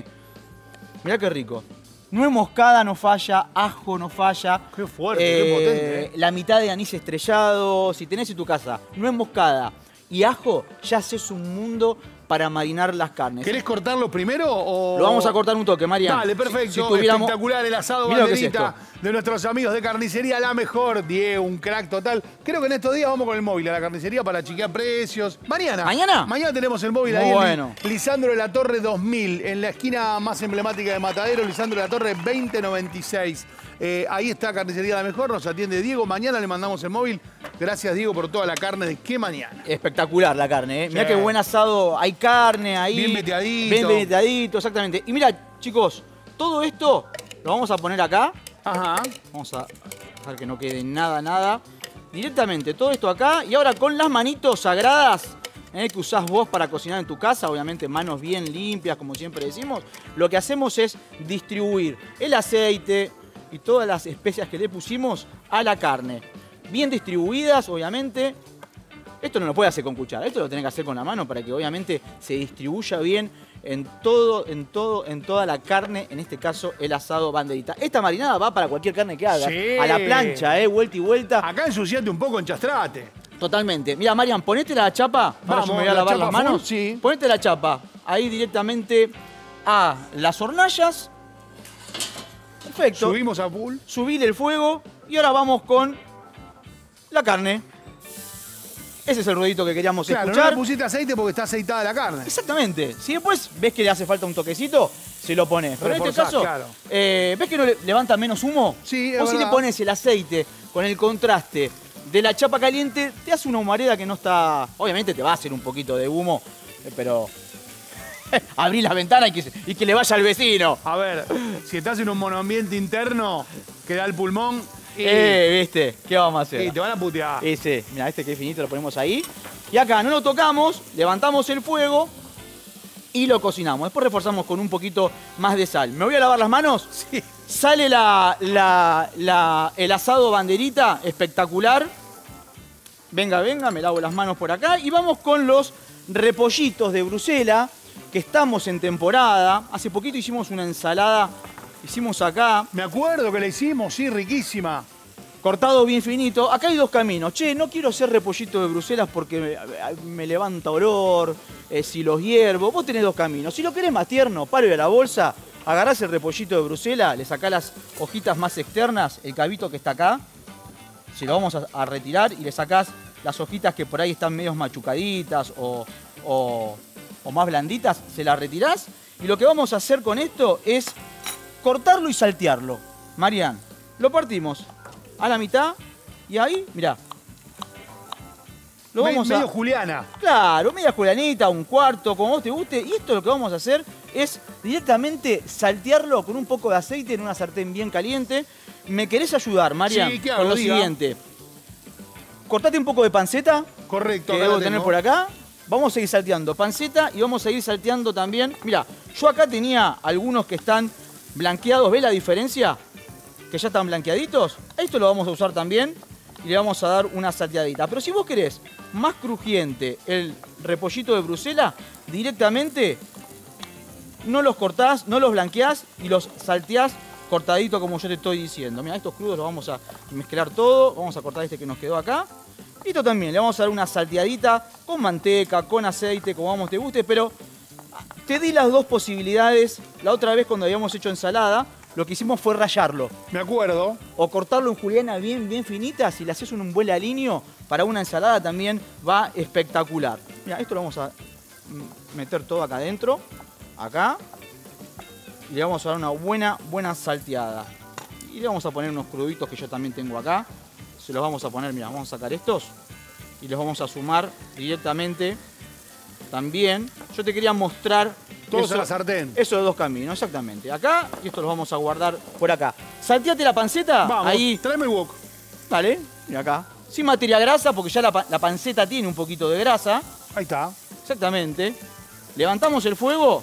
mirá qué rico. Nuez moscada no falla, ajo no falla. Qué fuerte, qué potente, ¿eh? La mitad de anís estrellado. Si tenés en tu casa nuez moscada y ajo, ya haces un mundo para marinar las carnes. ¿Querés cortarlo primero o...? Lo vamos a cortar un toque, Marian. Dale, perfecto. Si- si tuviéramos- Espectacular el asado Mirá lo que es banderita esto. de nuestros amigos de Carnicería La Mejor. Diego, un crack total. Creo que en estos días vamos con el móvil a la carnicería para chequear precios. Mañana. ¿Mañana? Mañana tenemos el móvil Muy ahí bueno. en Lisandro de la Torre dos mil, en la esquina más emblemática de Matadero, Lisandro de la Torre veinte noventa y seis. Eh, ahí está Carnicería La Mejor, nos atiende Diego. Mañana le mandamos el móvil. Gracias, Diego, por toda la carne de qué mañana. Espectacular la carne, ¿eh? Mirá Sí. qué buen asado. Hay carne ahí. Bien veteadito. Bien veteadito, exactamente. Y mira, chicos, todo esto lo vamos a poner acá. Ajá. Vamos a dejar que no quede nada, nada. Directamente todo esto acá. Y ahora con las manitos sagradas ¿eh? que usás vos para cocinar en tu casa, obviamente manos bien limpias, como siempre decimos, lo que hacemos es distribuir el aceite y todas las especias que le pusimos a la carne. Bien distribuidas, obviamente. Esto no lo puede hacer con cuchara, esto lo tenés que hacer con la mano para que obviamente se distribuya bien en todo, en todo, en toda la carne, en este caso el asado banderita. Esta marinada va para cualquier carne que hagas. Sí. A la plancha, eh, vuelta y vuelta. Acá ensuciate un poco, enchastrate. Totalmente. Mira, Marian, ponete la chapa. Ahora Vamos, yo me voy a la lavar chapa las manos. full, sí. Ponete la chapa ahí directamente a las hornallas. Perfecto. Subimos a full. Subile el fuego y ahora vamos con la carne. Ese es el ruidito que queríamos Claro, no escuchar. le pusiste aceite porque está aceitada la carne. Exactamente. Si después ves que le hace falta un toquecito, se lo pones. Pero en este Reforzás, caso, claro. eh, ¿ves que no le- levanta menos humo? Sí, es O si le verdad. pones el aceite con el contraste de la chapa caliente, te hace una humareda que no está... Obviamente te va a hacer un poquito de humo, eh, pero... abrí la ventana y que, se- y que le vaya al vecino. A ver, si estás en un monoambiente interno que da el pulmón y, Eh, ¿viste? ¿Qué vamos a hacer? y te van a putear. Ese, mira, este que es finito lo ponemos ahí. Y acá no lo tocamos, levantamos el fuego y lo cocinamos. Después reforzamos con un poquito más de sal. ¿Me voy a lavar las manos? Sí. Sale la, la- la- el asado banderita, espectacular. Venga, venga, me lavo las manos por acá. Y vamos con los repollitos de Bruselas, que estamos en temporada. Hace poquito hicimos una ensalada, hicimos acá, Me acuerdo que la hicimos, sí, riquísima. cortado bien finito. Acá hay dos caminos. Che, no quiero hacer repollito de Bruselas porque me, me levanta olor, eh, si los hiervo. Vos tenés dos caminos. Si lo querés más tierno, palo de la bolsa, agarrás el repollito de Bruselas, le sacás las hojitas más externas, el cabito que está acá, se lo vamos a, a retirar y le sacás las hojitas que por ahí están medios machucaditas o, o, o más blanditas, se las retirás. Y lo que vamos a hacer con esto es cortarlo y saltearlo. Marian, lo partimos a la mitad y ahí, mirá. Lo Me- vamos medio a... Juliana. Claro, media julianita, un cuarto, como vos te guste. Y esto lo que vamos a hacer es directamente saltearlo con un poco de aceite en una sartén bien caliente. ¿Me querés ayudar, Marian? Sí, ¿qué hago? Con lo Diga. siguiente. Cortate un poco de panceta, Correcto. que acá debo la tener tengo. por acá. Vamos a ir salteando panceta y vamos a ir salteando también. Mira, yo acá tenía algunos que están blanqueados. ¿Ves la diferencia? Que ya están blanqueaditos. Esto lo vamos a usar también y le vamos a dar una salteadita. Pero si vos querés más crujiente el repollito de Bruselas, directamente no los cortás, no los blanqueás y los salteás cortadito como yo te estoy diciendo. Mira, estos crudos los vamos a mezclar todo. Vamos a cortar este que nos quedó acá. Y esto también, le vamos a dar una salteadita con manteca, con aceite, como vamos te guste, pero te di las dos posibilidades. La otra vez cuando habíamos hecho ensalada, lo que hicimos fue rallarlo. Me acuerdo. O cortarlo en juliana bien, bien finita. Si le haces un buen alineo para una ensalada también va espectacular. Mira, esto lo vamos a meter todo acá adentro. Acá. Y le vamos a dar una buena, buena salteada. Y le vamos a poner unos cruditos que yo también tengo acá. Se los vamos a poner, mira, vamos a sacar estos. Y los vamos a sumar directamente también. Yo te quería mostrar... Todos eso- a la sartén. Esos dos caminos, exactamente. Acá, y esto los vamos a guardar por acá. Salteate la panceta. Vamos, Ahí. tráeme el wok. Dale, mira acá. Sin materia grasa, porque ya la, pa- la panceta tiene un poquito de grasa. Ahí está. Exactamente. Levantamos el fuego.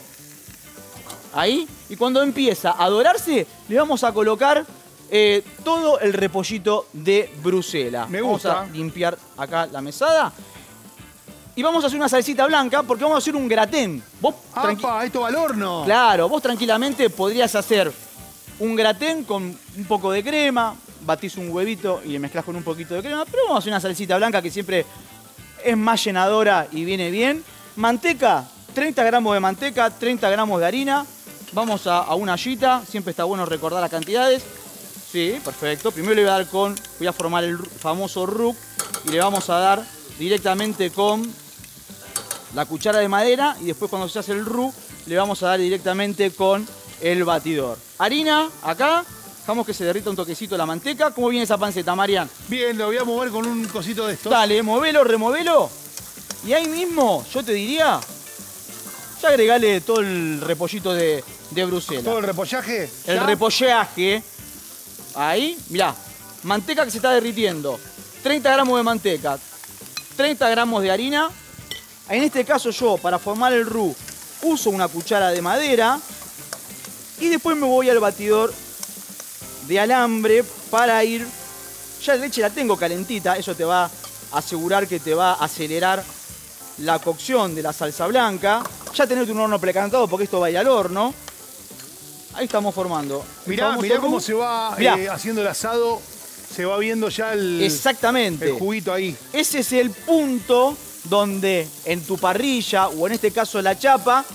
Ahí. Y cuando empieza a dorarse, le vamos a colocar eh, todo el repollito de Bruselas. Me Vamos gusta. a limpiar acá la mesada. Y vamos a hacer una salsita blanca porque vamos a hacer un gratén. Vos tranqui- ¡Apa! Esto va al horno. Claro, vos tranquilamente podrías hacer un gratén con un poco de crema, batís un huevito y le mezclás con un poquito de crema, pero vamos a hacer una salsita blanca que siempre es más llenadora y viene bien. Manteca, treinta gramos de manteca, treinta gramos de harina. Vamos a, a una ollita, siempre está bueno recordar las cantidades. Sí, perfecto. Primero le voy a dar con, voy a formar el famoso roux y le vamos a dar directamente con la cuchara de madera y después cuando se hace el roux le vamos a dar directamente con el batidor. Harina, acá, dejamos que se derrita un toquecito la manteca. ¿Cómo viene esa panceta, Marian? Bien, lo voy a mover con un cosito de estos. Dale, movelo, removelo. Y ahí mismo, yo te diría, ya agregale todo el repollito de, de Bruselas. Todo el repollaje. El ¿ya? repollaje. Ahí, mirá, manteca que se está derritiendo. treinta gramos de manteca, treinta gramos de harina. En este caso yo, para formar el roux, uso una cuchara de madera. Y después me voy al batidor de alambre para ir... Ya la leche la tengo calentita, eso te va a asegurar que te va a acelerar la cocción de la salsa blanca. Ya tenés un horno precalentado porque esto va a ir al horno. Ahí estamos formando. Mirá, Famoso mirá cómo roux. se va Mirá. eh, haciendo el asado. Se va viendo ya el, Exactamente. el juguito ahí. Ese es el punto donde en tu parrilla, o en este caso la chapa,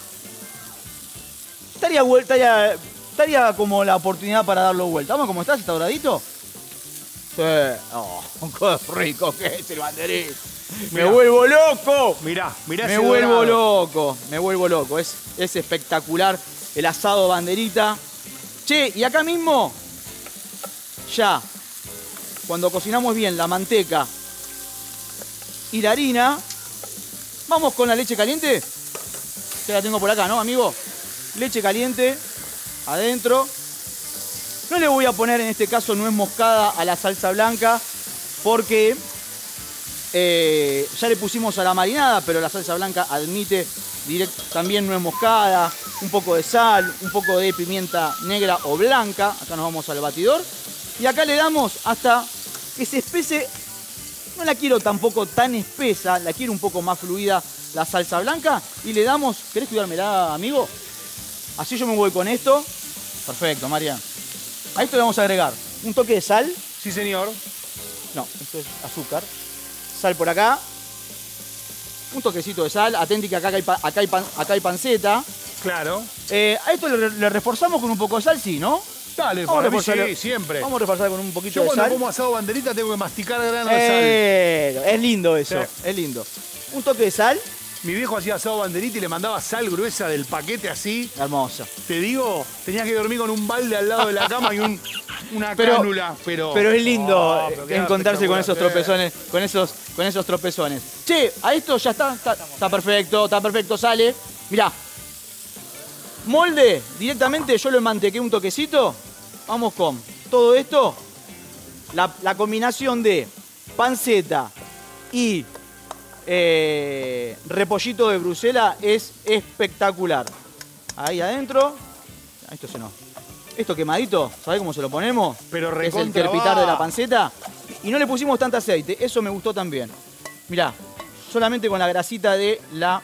estaría, vuel- estaría, estaría como la oportunidad para darlo vuelta. ¿Vamos cómo estás? ¿Está doradito? Sí. Oh, qué rico que es el banderín. ¡Me Mirá. vuelvo loco! Mirá, mirá Me ese vuelvo dorado. loco, me vuelvo loco. Es, es espectacular el asado banderita. Che, y acá mismo, ya, cuando cocinamos bien la manteca y la harina, vamos con la leche caliente. Que la tengo por acá, ¿no, amigo? Leche caliente, adentro. No le voy a poner en este caso nuez moscada a la salsa blanca porque eh, ya le pusimos a la marinada, pero la salsa blanca admite direct, también nuez moscada, un poco de sal, un poco de pimienta negra o blanca. Acá nos vamos al batidor. Y acá le damos hasta que se espese. No la quiero tampoco tan espesa, la quiero un poco más fluida la salsa blanca. Y le damos, ¿querés cuidármela, amigo? Así yo me voy con esto. Perfecto, Marian. A esto le vamos a agregar un toque de sal. Sí, señor. No, esto es azúcar. Sal por acá. Un toquecito de sal. Atenti que acá hay, pa acá hay, pan acá hay panceta. Claro. Eh, a esto le, le reforzamos con un poco de sal, sí, ¿no? Dale, Vamos a para mí reforzarle- sí, siempre. Vamos a reforzar con un poquito Yo de cuando sal. como asado banderita tengo que masticar grano de Eh, es lindo eso, Sí. es lindo. Un toque de sal. sal. Mi viejo hacía asado banderita y le mandaba sal gruesa del paquete así. Hermosa. Te digo, tenías que dormir con un balde al lado de la cama y un, una Pero- cánula, pero... Pero es lindo Oh, eh, pero queda encontrarse con esos espectacular. tropezones, con esos, con esos tropezones. Che, a esto ya está, está, está perfecto, está perfecto, sale. Mirá. Molde, directamente yo lo enmantequé un toquecito. Vamos con todo esto. La, la combinación de panceta y eh, repollito de Bruselas es espectacular. Ahí adentro. Esto se nos... Esto quemadito, ¿sabés cómo se lo ponemos? Pero Es el recontra terpitar va. de la panceta. Y no le pusimos tanto aceite, eso me gustó también. Mirá, solamente con la grasita de la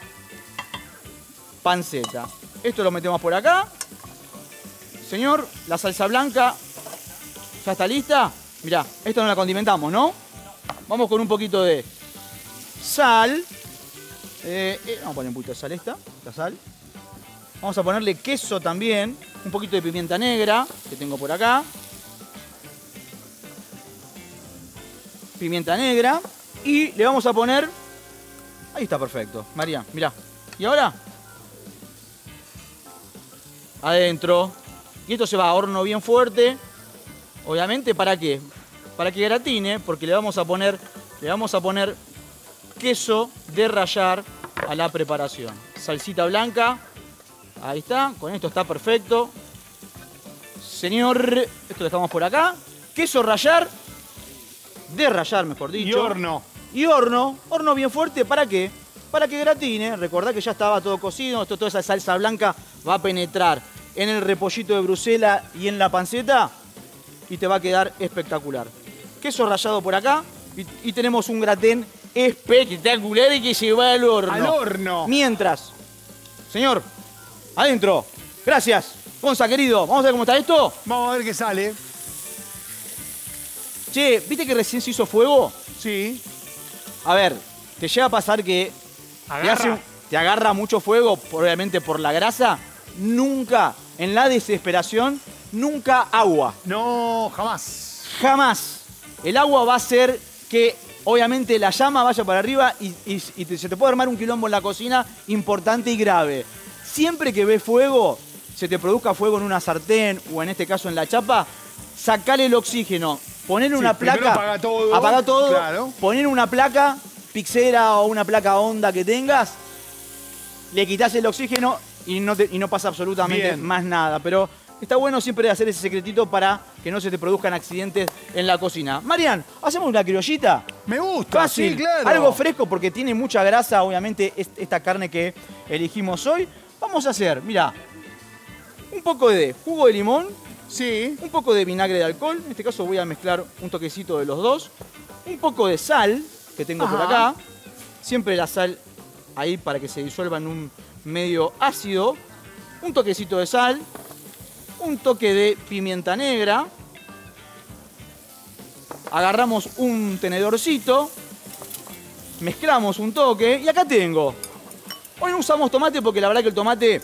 panceta. Esto lo metemos por acá. Señor, la salsa blanca ya está lista. Mirá, esto no la condimentamos, ¿no? Vamos con un poquito de sal. Eh, eh, vamos a poner un poquito de sal esta, la sal. Vamos a ponerle queso también. Un poquito de pimienta negra que tengo por acá. Pimienta negra. Y le vamos a poner... Ahí está perfecto, María, mirá. ¿Y ahora? Adentro. Y esto se va a horno bien fuerte. Obviamente, ¿para qué? Para que gratine, porque le vamos a poner, le vamos a poner queso de rallar a la preparación. Salsita blanca. Ahí está, con esto está perfecto. Señor, esto lo dejamos por acá. Queso rallar, de rallar mejor dicho. Y horno. Y horno, horno bien fuerte, ¿para qué? Para que gratine. Recordá que ya estaba todo cocido, esto, toda esa salsa blanca va a penetrar en el repollito de Bruselas y en la panceta y te va a quedar espectacular. Queso rallado por acá y, y tenemos un gratén espectacular y que se va al horno. Al horno. Mientras, señor, adentro. Gracias. Gonza, querido, vamos a ver cómo está esto. Vamos a ver qué sale. Che, ¿viste que recién se hizo fuego? Sí. A ver, te llega a pasar que te, Agarra. hace un- te agarra mucho fuego, por- obviamente por la grasa. Nunca, en la desesperación, nunca agua. No, jamás. Jamás. El agua va a hacer que, obviamente, la llama vaya para arriba y, y- y te- se te puede armar un quilombo en la cocina importante y grave. Siempre que ves fuego, se te produzca fuego en una sartén o en este caso en la chapa, sacale el oxígeno, ponerle Sí, una primero placa, apaga todo, apaga todo, claro. poner una placa pixera o una placa Honda que tengas, le quitas el oxígeno y no, te- y no pasa absolutamente Bien. más nada. Pero está bueno siempre hacer ese secretito para que no se te produzcan accidentes en la cocina. Marian, ¿hacemos una criollita? Me gusta, Fácil, sí, claro. algo fresco porque tiene mucha grasa, obviamente, es- esta carne que elegimos hoy. Vamos a hacer, mira, un poco de jugo de limón, Sí. un poco de vinagre de alcohol. En este caso voy a mezclar un toquecito de los dos. Un poco de sal que tengo por Ajá. acá. Siempre la sal ahí para que se disuelva en un medio ácido. Un toquecito de sal. Un toque de pimienta negra. Agarramos un tenedorcito. Mezclamos un toque. Y acá tengo. Hoy no usamos tomate porque la verdad que el tomate...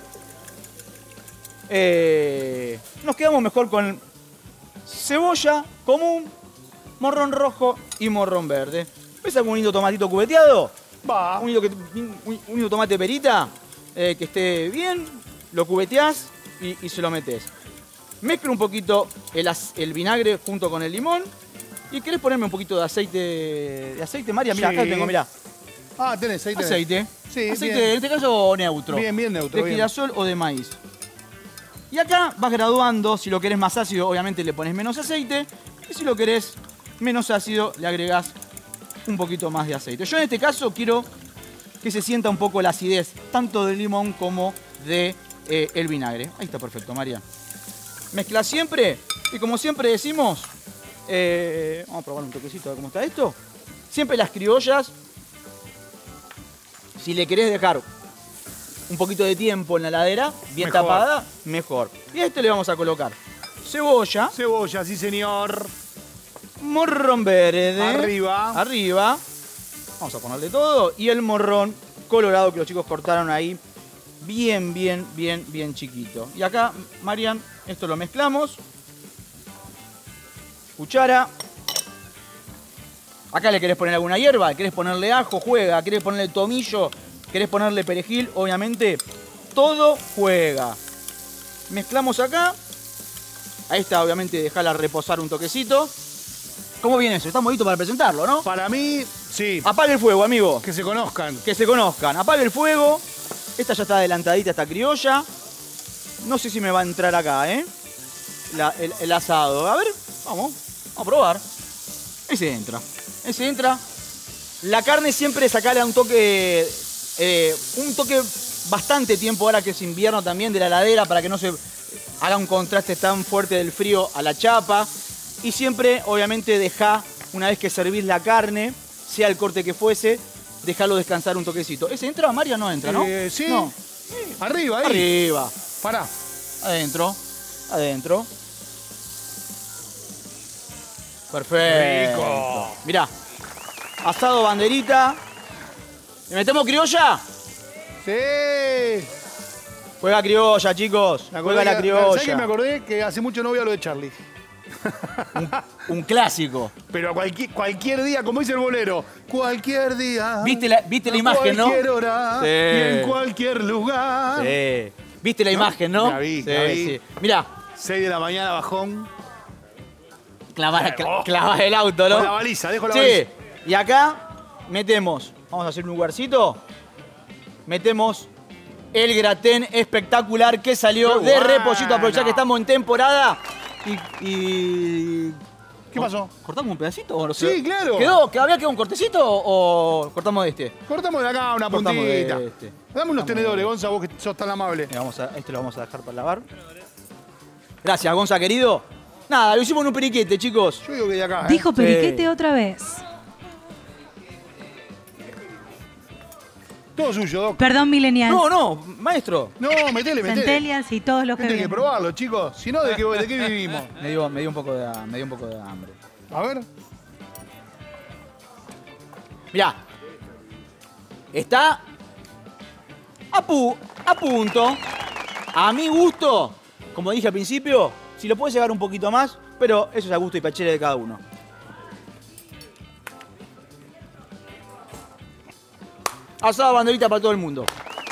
eh, nos quedamos mejor con cebolla común, morrón rojo y morrón verde. ¿Ves algún lindo tomatito cubeteado? Va. Un lindo, que- un- un lindo tomate perita, eh, que esté bien, lo cubeteás y, y se lo metés. Mezcla un poquito el, el vinagre junto con el limón. ¿Y querés ponerme un poquito de aceite, de aceite, María? Mira, Sí. acá lo tengo, mirá. Ah, tenés aceite. Aceite. Sí, aceite, bien. en este caso neutro. Bien, bien neutro, De bien. girasol o de maíz. Y acá vas graduando, si lo querés más ácido, obviamente le pones menos aceite. Y si lo querés menos ácido, le agregás un poquito más de aceite. Yo en este caso quiero que se sienta un poco la acidez, tanto del limón como de eh, el vinagre. Ahí está perfecto, María. Mezcla siempre, y como siempre decimos, eh, vamos a probar un toquecito a ver cómo está esto. Siempre las criollas, si le querés dejar un poquito de tiempo en la heladera, bien Mejor. tapada, mejor. Y a este le vamos a colocar cebolla, Cebolla, sí señor. morrón verde. Arriba. Arriba. Vamos a ponerle todo. Y el morrón colorado que los chicos cortaron ahí. Bien, bien, bien, bien chiquito. Y acá, Marian, esto lo mezclamos. Cuchara. Acá le querés poner alguna hierba, querés ponerle ajo, juega, querés ponerle tomillo, querés ponerle perejil, obviamente todo juega. Mezclamos acá. Ahí está, obviamente, dejala reposar un toquecito. ¿Cómo viene eso? Estamos listos para presentarlo, ¿no? Para mí, sí. Apague el fuego, amigo. Que se conozcan. Que se conozcan. Apague el fuego. Esta ya está adelantadita, esta criolla. No sé si me va a entrar acá, ¿eh? La- el, el asado. A ver, vamos. Vamos a probar. Ese entra. Ese entra. La carne siempre sacale un toque... eh, un toque bastante tiempo ahora que es invierno también de la heladera para que no se haga un contraste tan fuerte del frío a la chapa. Y siempre, obviamente, dejá, una vez que servís la carne, sea el corte que fuese, dejarlo descansar un toquecito. ¿Ese entra, María? No entra, ¿no? Eh, sí. No. Arriba, ahí. Arriba. Pará. Adentro. Adentro. Perfecto. Rico. Mirá. Asado banderita. ¿Le metemos criolla? Sí. Juega criolla, chicos. Me acordé Juega la que- ¿sabés que me criolla. acordé? Que hace mucho no voy a lo de Charlie. Un clásico. Pero cualquier, cualquier día, como dice el bolero, cualquier día. ¿Viste la, viste la a imagen, no? cualquier hora Sí. y en cualquier lugar. Sí. ¿Viste la ¿No? imagen, no? La vi, sí, la vi. sí. Mirá, seis de la mañana, bajón. clavás Oh. clavás el auto, ¿no? Con la baliza, dejo la Sí. baliza. Y acá metemos, vamos a hacer un lugarcito, metemos el gratén espectacular que salió Qué de bueno. repollito. Aprovechá que estamos en temporada. Y, y- ¿Qué pasó? ¿Cortamos un pedacito? ¿O no Sí, sé? claro. ¿Quedó, que ¿Había quedado un cortecito o cortamos de este? Cortamos de acá una Cortamos de puntita. este. Dame unos Cortamos tenedores, de- Gonza, vos que sos tan amable. Eh, Vamos a, este lo vamos a dejar para lavar. Gracias, Gonza, querido. Nada, lo hicimos en un periquete, chicos. Yo digo que de acá. ¿eh? Dijo periquete Sí. otra vez. Todo suyo, Doc. Perdón, millennials. No, no, maestro. No, metele, metele. Centennials y todos los que Tiene que vienen. probarlo, chicos. Si no, ¿de qué, de qué vivimos? Me dio, me dio un poco de, me dio un poco de hambre. A ver. Mirá. Está a, pu- a punto. A mi gusto, como dije al principio, si lo puedes llegar un poquito más, pero eso es a gusto y pachele de cada uno. Asada banderita para todo el mundo.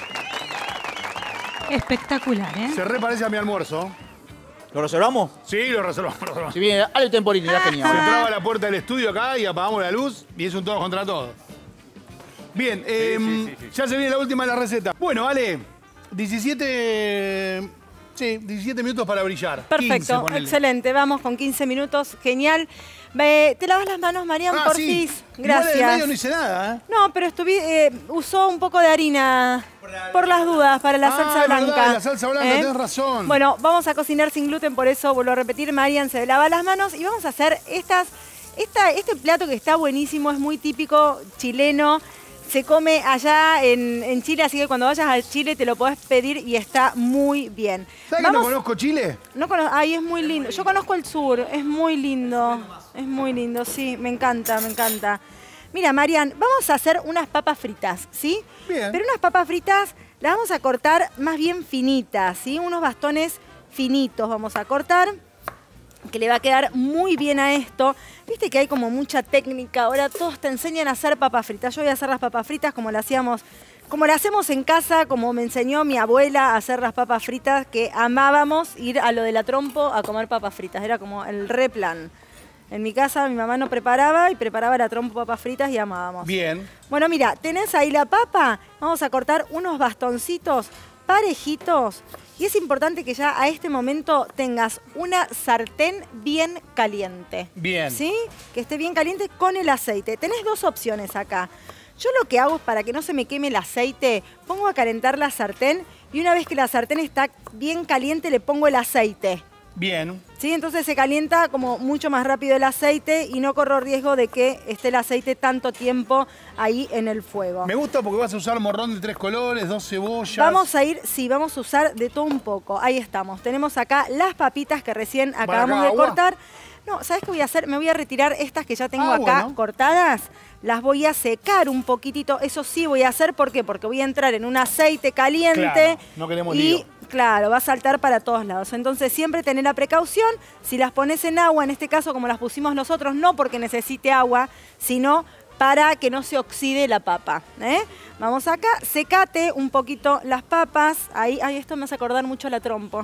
Espectacular, ¿eh? Se re parece a mi almuerzo. ¿Lo reservamos? Sí, lo reservamos. lo reservamos. Si viene, Ale Temporini, la Se genial. entraba a la puerta del estudio acá y apagamos la luz y es un todo contra todo. Bien, eh, ya se viene la última de la receta. Bueno, Ale, diecisiete, sí, diecisiete minutos para brillar. quince, Perfecto, ponele. excelente. Vamos con quince minutos. Genial. Ve, ¿te lavas las manos, Marian, Ah, porfis? sí. Igual en el Gracias. medio no hice nada, ¿eh? No, pero estuvi, eh, usó un poco de harina por las dudas para la Ah, salsa es blanca. verdad, la salsa blanca, tenés razón. Bueno, vamos a cocinar sin gluten, por eso vuelvo a repetir, Marian se lava las manos y vamos a hacer estas, esta, este plato que está buenísimo, es muy típico chileno. Se come allá en, en Chile, así que cuando vayas a Chile te lo podés pedir y está muy bien. ¿Sabes que no Vamos- conozco Chile? no conozco, ay, es muy lindo. Yo conozco el sur, es muy lindo. Es muy lindo, sí, me encanta, me encanta. Mira, Marian, vamos a hacer unas papas fritas, ¿sí? Bien. Pero unas papas fritas las vamos a cortar más bien finitas, ¿sí? Unos bastones finitos vamos a cortar. que le va a quedar muy bien a esto. Viste que hay como mucha técnica, ahora todos te enseñan a hacer papas fritas. Yo voy a hacer las papas fritas como las hacíamos, como las hacemos en casa, como me enseñó mi abuela a hacer las papas fritas, que amábamos ir a lo de la Trompo a comer papas fritas, era como el re plan. En mi casa mi mamá no preparaba y preparaba la Trompo papas fritas y amábamos. Bien. Bueno, mira, tenés ahí la papa, vamos a cortar unos bastoncitos parejitos. Y es importante que ya a este momento tengas una sartén bien caliente. Bien. ¿Sí? Que esté bien caliente con el aceite. Tenés dos opciones acá. Yo lo que hago es, para que no se me queme el aceite, pongo a calentar la sartén y una vez que la sartén está bien caliente le pongo el aceite. Bien. ¿Sí? Entonces se calienta como mucho más rápido el aceite y no corro riesgo de que esté el aceite tanto tiempo ahí en el fuego. Me gusta porque vas a usar morrón de tres colores, dos cebollas. Vamos a ir, sí, vamos a usar de todo un poco. Ahí estamos. Tenemos acá las papitas que recién acabamos acá de agua? cortar. No, ¿sabes qué voy a hacer? Me voy a retirar estas que ya tengo Ah, acá bueno. cortadas. Las voy a secar un poquitito. Eso sí voy a hacer. ¿Por qué? Porque voy a entrar en un aceite caliente. Claro, no queremos y, lío. claro, va a saltar para todos lados. Entonces siempre tener la precaución. Si las pones en agua, en este caso como las pusimos nosotros, no porque necesite agua, sino para que no se oxide la papa. ¿eh? Vamos acá, secate un poquito las papas. Ahí, ay, esto me hace acordar mucho a la Trompo.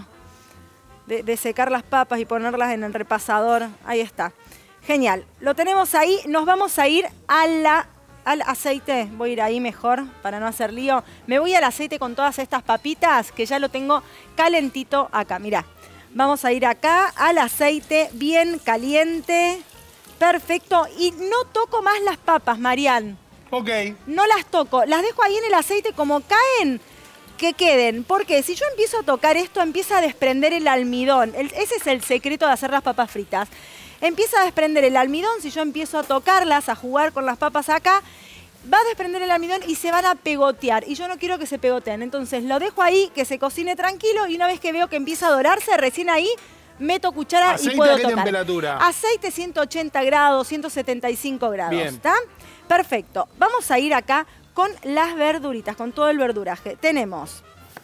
De, de secar las papas y ponerlas en el repasador. Ahí está. Genial. Lo tenemos ahí. Nos vamos a ir a la, al aceite. Voy a ir ahí mejor para no hacer lío. Me voy al aceite con todas estas papitas que ya lo tengo calentito acá. Mirá. Vamos a ir acá al aceite bien caliente. Perfecto. Y no toco más las papas, Marian. Ok. No las toco. Las dejo ahí en el aceite como caen. Que queden, porque si yo empiezo a tocar esto, empieza a desprender el almidón. El, ese es el secreto de hacer las papas fritas. Empieza a desprender el almidón, si yo empiezo a tocarlas, a jugar con las papas acá, va a desprender el almidón y se van a pegotear. Y yo no quiero que se pegoteen, entonces lo dejo ahí, que se cocine tranquilo, y una vez que veo que empieza a dorarse, recién ahí meto cuchara ¿Aceite y puedo a qué tocar. temperatura? Aceite ciento ochenta grados, ciento setenta y cinco grados. Bien. ¿Está? Perfecto. Vamos a ir acá con las verduritas, con todo el verduraje. Tenemos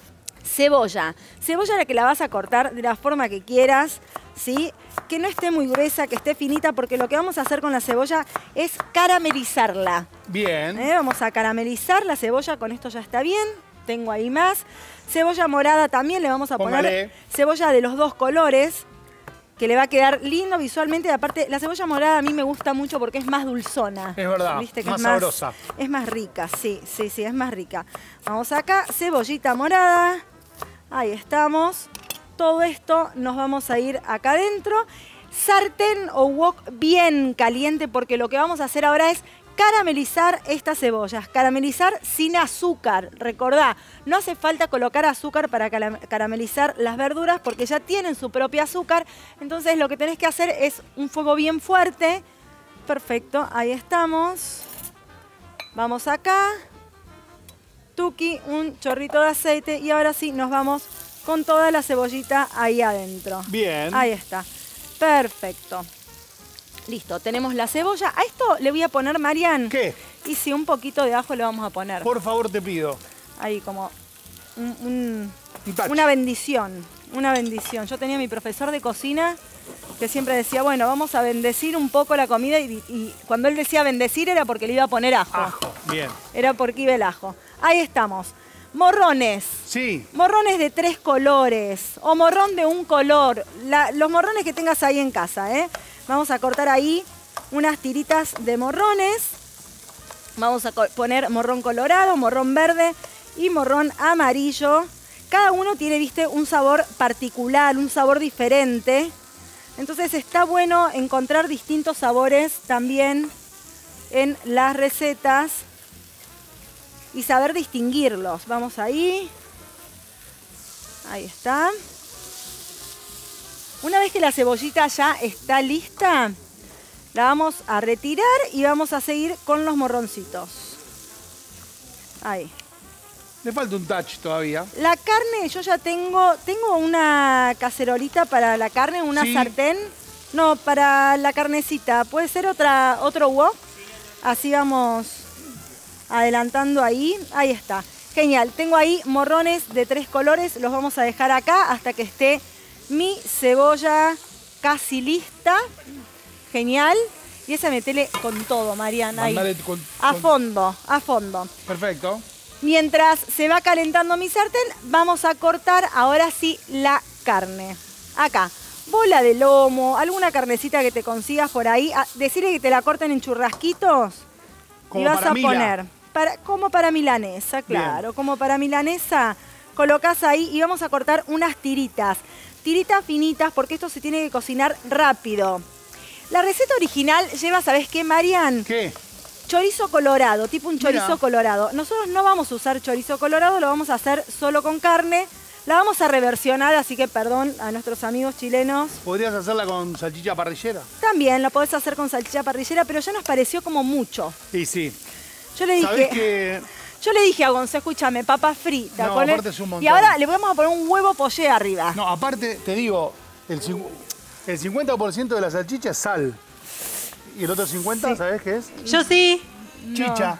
cebolla. Cebolla la que la vas a cortar de la forma que quieras, ¿sí? Que no esté muy gruesa, que esté finita, porque lo que vamos a hacer con la cebolla es caramelizarla. Bien. ¿Eh? Vamos a caramelizar la cebolla, con esto ya está bien. Tengo ahí más. Cebolla morada también le vamos a Póngale. poner cebolla de los dos colores, que le va a quedar lindo visualmente. Y aparte, la cebolla morada a mí me gusta mucho porque es más dulzona. Es verdad, ¿Viste? Que más es sabrosa. Es más rica, sí, sí, sí, es más rica. Vamos acá, cebollita morada. Ahí estamos. Todo esto nos vamos a ir acá adentro. Sartén o wok bien caliente, porque lo que vamos a hacer ahora es caramelizar estas cebollas. Caramelizar sin azúcar. Recordá, no hace falta colocar azúcar para caramelizar las verduras porque ya tienen su propio azúcar. Entonces lo que tenés que hacer es un fuego bien fuerte. Perfecto, ahí estamos. Vamos acá. Tuki, un chorrito de aceite. Y ahora sí, nos vamos con toda la cebollita ahí adentro. Bien. Ahí está. Perfecto. Listo, tenemos la cebolla. A esto le voy a poner, Marian. ¿Qué? Y si un poquito de ajo le vamos a poner. Por favor, te pido. Ahí como un- un- Un touch. una bendición. Una bendición. Yo tenía mi profesor de cocina que siempre decía, bueno, vamos a bendecir un poco la comida. Y, y cuando él decía bendecir era porque le iba a poner ajo. Ajo. Bien. Era porque iba el ajo. Ahí estamos. Morrones. Sí. Morrones de tres colores o morrón de un color. La- los morrones que tengas ahí en casa, ¿eh? Vamos a cortar ahí unas tiritas de morrones. Vamos a co- poner morrón colorado, morrón verde y morrón amarillo. Cada uno tiene, viste, un sabor particular, un sabor diferente. Entonces está bueno encontrar distintos sabores también en las recetas y saber distinguirlos. Vamos ahí. Ahí está. Una vez que la cebollita ya está lista, la vamos a retirar y vamos a seguir con los morroncitos. Ahí. Le falta un touch todavía. La carne, yo ya tengo, tengo una cacerolita para la carne, una Sí. sartén. No, para la carnecita. ¿Puede ser otra, otro wok? Así vamos adelantando ahí. Ahí está. Genial. Tengo ahí morrones de tres colores. Los vamos a dejar acá hasta que esté mi cebolla casi lista. Genial. Y esa metele con todo, Mariana. Ahí. Mandale con- A con- fondo, a fondo. Perfecto. Mientras se va calentando mi sartén, vamos a cortar ahora sí la carne. Acá, bola de lomo, alguna carnecita que te consigas por ahí. Ah, decirle que te la corten en churrasquitos. Como y vas para a mila. poner, para, como para milanesa, claro. Bien. Como para milanesa, colocás ahí y vamos a cortar unas tiritas. Tiritas finitas porque esto se tiene que cocinar rápido. La receta original lleva, ¿sabés qué, Marian? ¿Qué? Chorizo colorado, tipo un chorizo Mira. colorado. Nosotros no vamos a usar chorizo colorado, lo vamos a hacer solo con carne. La vamos a reversionar, así que perdón a nuestros amigos chilenos. ¿Podrías hacerla con salchicha parrillera? También la podés hacer con salchicha parrillera, pero ya nos pareció como mucho. Sí, sí. Yo le ¿Sabés dije, que yo le dije a Gonzo, escúchame, papa frita. No, con el- aparte es un montón. y ahora le vamos a poner un huevo poché arriba. No, aparte, te digo, el, cincu- el cincuenta por ciento de la salchicha es sal. ¿Y el otro cincuenta por ciento, ¿sabés qué es? Yo sí. Chicha.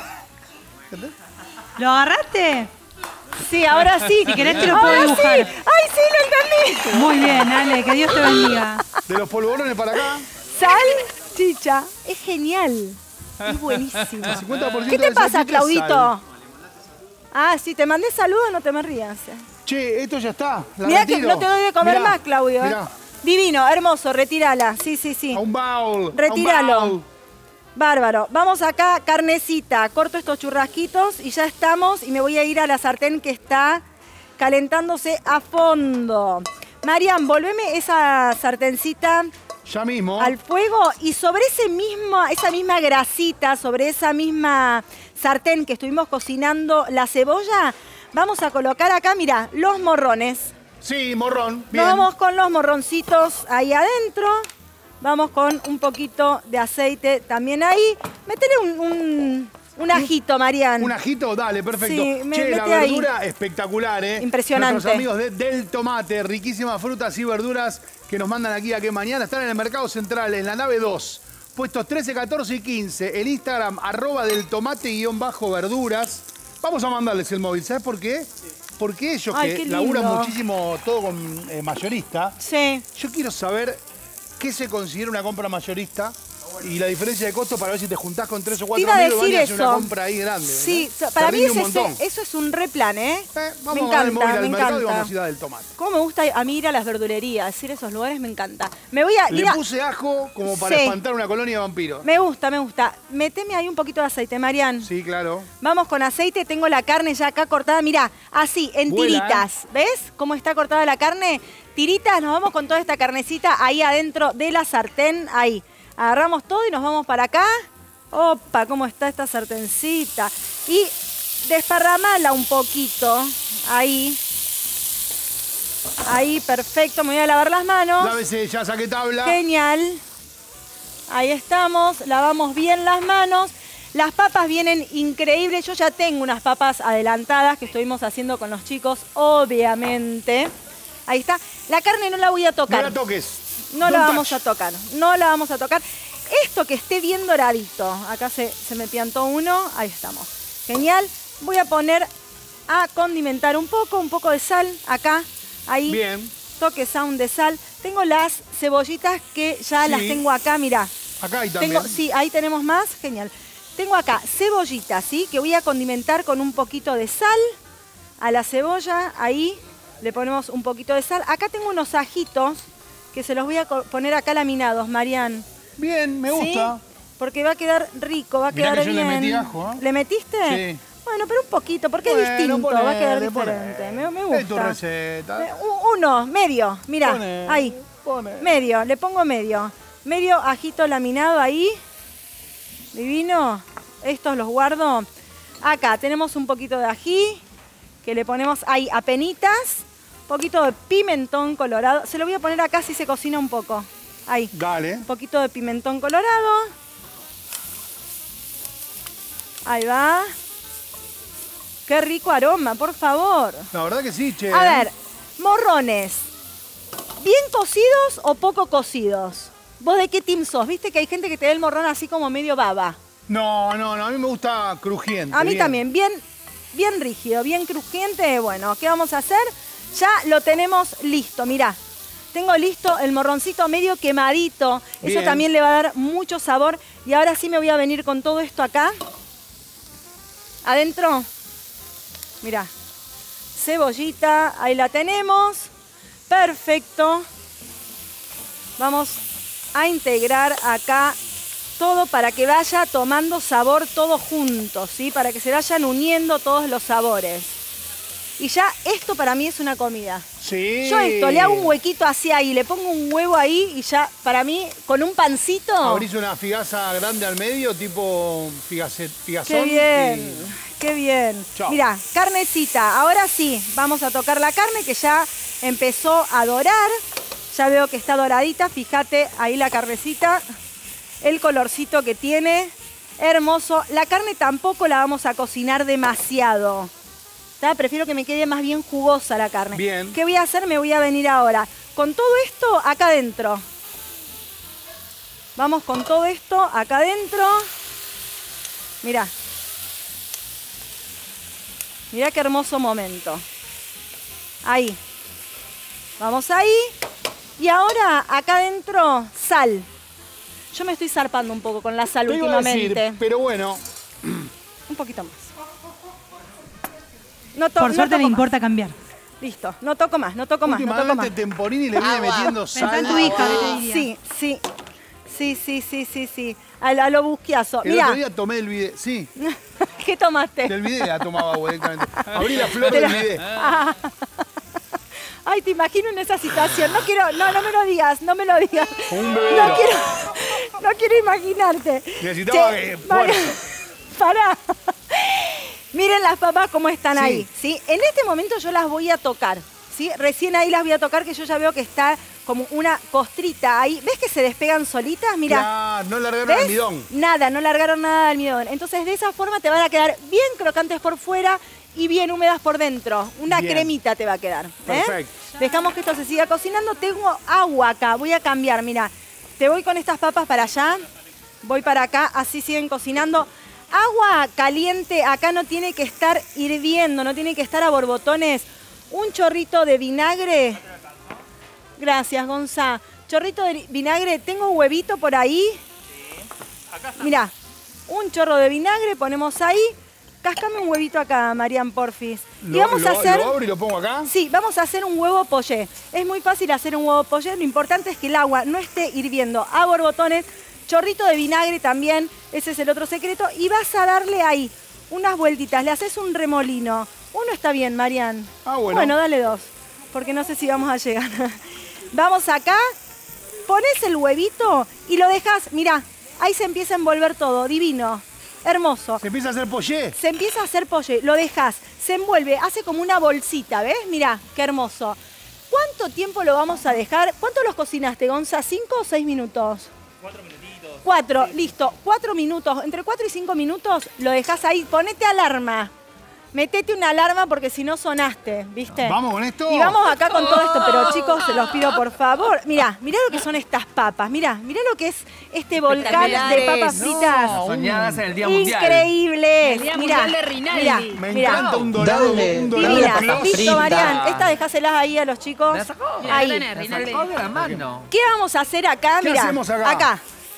¿Lo agarraste? Sí, ahora sí. Si querés te lo puedo Ahora dibujar. sí. ¡Ay, sí, lo entendí! Muy bien, Ale, que Dios te bendiga. De los polvorones para acá, Sal, chicha. Es genial. Es buenísimo. el cincuenta por ciento ¿Qué te de pasa, salchicha es Claudito? sal. Ah, sí, te mandé saludos, no te me rías. Che, esto ya está. La Mirá que retiro. no te doy de comer Mirá, más, Claudio. ¿eh? Mirá, Divino, hermoso, retírala. Sí, sí, sí. a un bowl. a un Retíralo. bowl. Bárbaro. Vamos acá, carnecita. Corto estos churrasquitos y ya estamos. Y me voy a ir a la sartén que está calentándose a fondo. Marian, volveme esa sartencita Ya mismo. al fuego y sobre ese mismo, esa misma grasita, sobre esa misma sartén que estuvimos cocinando la cebolla, vamos a colocar acá, mira, los morrones. Sí, morrón. Bien. Nos vamos con los morroncitos ahí adentro. Vamos con un poquito de aceite también ahí. Métele un, un, un ajito, Marian. Un ajito, dale, perfecto. Sí, me- che, la mete ahí. verdura espectacular, ¿eh? Impresionante. Nuestros amigos de Del Tomate, riquísimas frutas y verduras que nos mandan aquí a que mañana están en el Mercado Central, en la nave dos. Puestos trece, catorce y quince. El Instagram, arroba del tomate guión bajo verduras. Vamos a mandarles el móvil, ¿sabes por qué? Porque ellos Ay, que qué lindo. laburan muchísimo todo con eh, mayorista, Sí. yo quiero saber qué se considera una compra mayorista y la diferencia de costo para ver si te juntás con tres o Te cuatro iba a amigos y decir van a hacer eso. una compra ahí grande. Sí, ¿no? para Te mí rinde ese- un montón. eso es un replan, ¿eh? Eh, me vamos a dar el móvil encanta, al me mercado y encanta. vamos a ir a del tomate. ¿Cómo me gusta a mí ir a las verdulerías? Decir esos lugares me encanta. Me voy a Le ir a... puse ajo como para Sí. espantar una colonia de vampiros. Me gusta, me gusta. Meteme ahí un poquito de aceite, Marian. Sí, claro. Vamos con aceite, tengo la carne ya acá cortada, mirá, así, en Vuela, tiritas. ¿Ves cómo está cortada la carne? Tiritas, nos vamos con toda esta carnecita ahí adentro de la sartén, ahí. Agarramos todo y nos vamos para acá. Opa, cómo está esta sartencita. Y desparramala un poquito, ahí. Ahí, perfecto, me voy a lavar las manos. Lávese, ya saqué tabla. Genial. Ahí estamos, lavamos bien las manos. Las papas vienen increíbles. Yo ya tengo unas papas adelantadas que estuvimos haciendo con los chicos, obviamente. Ahí está. La carne no la voy a No tocar. la toques. No Don't la vamos touch. a tocar. No la vamos a tocar. Esto que esté bien doradito. Acá se, se me piantó uno. Ahí estamos. Genial. Voy a poner a condimentar un poco, un poco de sal acá. Ahí. Bien. Toque sound de sal. Tengo las cebollitas que ya Sí. las tengo acá, mirá. Acá hay también. Tengo, sí, ahí tenemos más, genial. Tengo acá cebollitas, ¿sí? Que voy a condimentar con un poquito de sal. A la cebolla, ahí le ponemos un poquito de sal. Acá tengo unos ajitos que se los voy a co- poner acá laminados, Marian. Bien, me ¿Sí? gusta. Porque va a quedar rico, va a Mirá quedar que yo le bien. metí ajo, ¿eh? ¿Le metiste? Sí. Bueno, pero un poquito, porque es Bueno, distinto, va a quedar ponele, diferente. ponele. Me, me Es tu gusta. receta. Eh, u- Uno, medio, mira, Poné, ahí. poné. Medio, le pongo medio. Medio ajito laminado ahí. Divino. Estos los guardo. Acá tenemos un poquito de ají que le ponemos ahí apenitas. Un poquito de pimentón colorado. Se lo voy a poner acá si se cocina un poco. Ahí. Dale. Un poquito de pimentón colorado. Ahí va. Qué rico aroma, por favor. La verdad que sí, che. A ver, morrones. ¿Bien cocidos o poco cocidos? ¿Vos de qué team sos? Viste que hay gente que te da el morrón así como medio baba. No, no, no. A mí me gusta crujiente. A mí bien. también, bien, bien rígido, bien crujiente. Bueno, ¿qué vamos a hacer? Ya lo tenemos listo, mirá. tengo listo el morroncito medio quemadito. Eso Bien. también le va a dar mucho sabor. Y ahora sí me voy a venir con todo esto acá. Adentro, mirá, cebollita, ahí la tenemos. Perfecto. Vamos a integrar acá todo para que vaya tomando sabor todo junto, ¿sí? Para que se vayan uniendo todos los sabores. Y ya esto para mí es una comida. Sí. Yo esto, le hago un huequito así ahí, le pongo un huevo ahí y ya para mí, con un pancito... Abrís una figaza grande al medio, tipo figacet, figazón. ¡Qué bien! y- ¡Qué bien! Chao. Mirá, carnecita. Ahora sí, vamos a tocar la carne que ya empezó a dorar. Ya veo que está doradita. Fíjate ahí la carnecita. El colorcito que tiene. Hermoso. La carne tampoco la vamos a cocinar demasiado. ¿Tá? Prefiero que me quede más bien jugosa la carne. Bien. ¿Qué voy a hacer? Me voy a venir ahora. Con todo esto acá adentro. Vamos con todo esto acá adentro. Mirá. Mirá qué hermoso momento. Ahí. Vamos ahí. Y ahora acá adentro, sal. Yo me estoy zarpando un poco con la sal Te iba a últimamente. decir, pero bueno, Un poquito más. No to- Por no suerte le toco importa cambiar. más. Listo. No toco más, no toco más, no toco últimamente más. Temporini le viene metiendo Pensá en sal. tu hija, ¿qué te diría? Sí, sí. Sí, sí, sí, sí, sí. A, lo- a lo busquiazo. El Mirá. otro día tomé el bidet. Sí, ¿Qué tomaste? del bidet la tomaba agua directamente. Abrí la flor del bidet. Ay, te imagino en esa situación. No quiero, no, no me lo digas, no me lo digas. Como un bebedero. No quiero, no quiero imaginarte. Necesitaba, Che, eh, María, fuerza. pará. Miren las papas cómo están Sí. ahí, ¿sí? En este momento yo las voy a tocar, ¿sí? Recién ahí las voy a tocar, que yo ya veo que está como una costrita ahí. ¿Ves que se despegan solitas? Mira. Claro, no largaron ¿Ves? almidón. Nada, no largaron nada de almidón. Entonces, de esa forma te van a quedar bien crocantes por fuera y bien húmedas por dentro. Una Bien. cremita te va a quedar. ¿eh? Perfecto. Dejamos que esto se siga cocinando. Tengo agua acá, voy a cambiar. Mira, te voy con estas papas para allá, voy para acá, así siguen cocinando. Agua caliente, acá no tiene que estar hirviendo, no tiene que estar a borbotones. Un chorrito de vinagre. Gracias, Gonza. Chorrito de vinagre, tengo un huevito por ahí. Mira, un chorro de vinagre, ponemos ahí. Cascame un huevito acá, Marian, porfis. Y Lo, vamos a lo- hacer... lo abro y lo pongo acá. Sí, vamos a hacer un huevo poché. Es muy fácil hacer un huevo poché. Lo importante es que el agua no esté hirviendo a borbotones. Chorrito de vinagre también. Ese es el otro secreto. Y vas a darle ahí unas vueltitas. Le haces un remolino. Uno está bien, Marian. Ah, bueno. Bueno, dale dos. Porque no sé si vamos a llegar. Vamos acá. Pones el huevito y lo dejas. Mirá, ahí se empieza a envolver todo. Divino. Hermoso. Se empieza a hacer poché. Se empieza a hacer poché, lo dejas, se envuelve, hace como una bolsita, ¿ves? Mirá, qué hermoso. ¿Cuánto tiempo lo vamos a dejar? ¿Cuánto los cocinaste, Gonza? ¿Cinco o seis minutos? Cuatro minutitos. Cuatro, listo. Cuatro minutos. Entre cuatro y cinco minutos lo dejas ahí. Ponete alarma. Metete una alarma porque si no sonaste, ¿viste? ¿Vamos con esto? Y vamos acá con todo esto, pero chicos, se los pido por favor. Mirá, mirá lo que son estas papas. Mirá, mirá lo que es este volcán de papas Espectaculares. fritas. Soñadas en el Día Mundial. Increíble. El Día Mirá, Mundial de Rinaldi. mirá, Me mirá. encanta un dorado. Dale, un dorado Divinas. papas Listo, fritas. Marian. Estas dejáselas ahí a los chicos. ¿Me la sacó? Mira, Ahí. acá tenés, Me Rinaldi. sacó de la mano. ¿Qué vamos a hacer acá? ¿Qué Mirá, hacemos acá? Acá.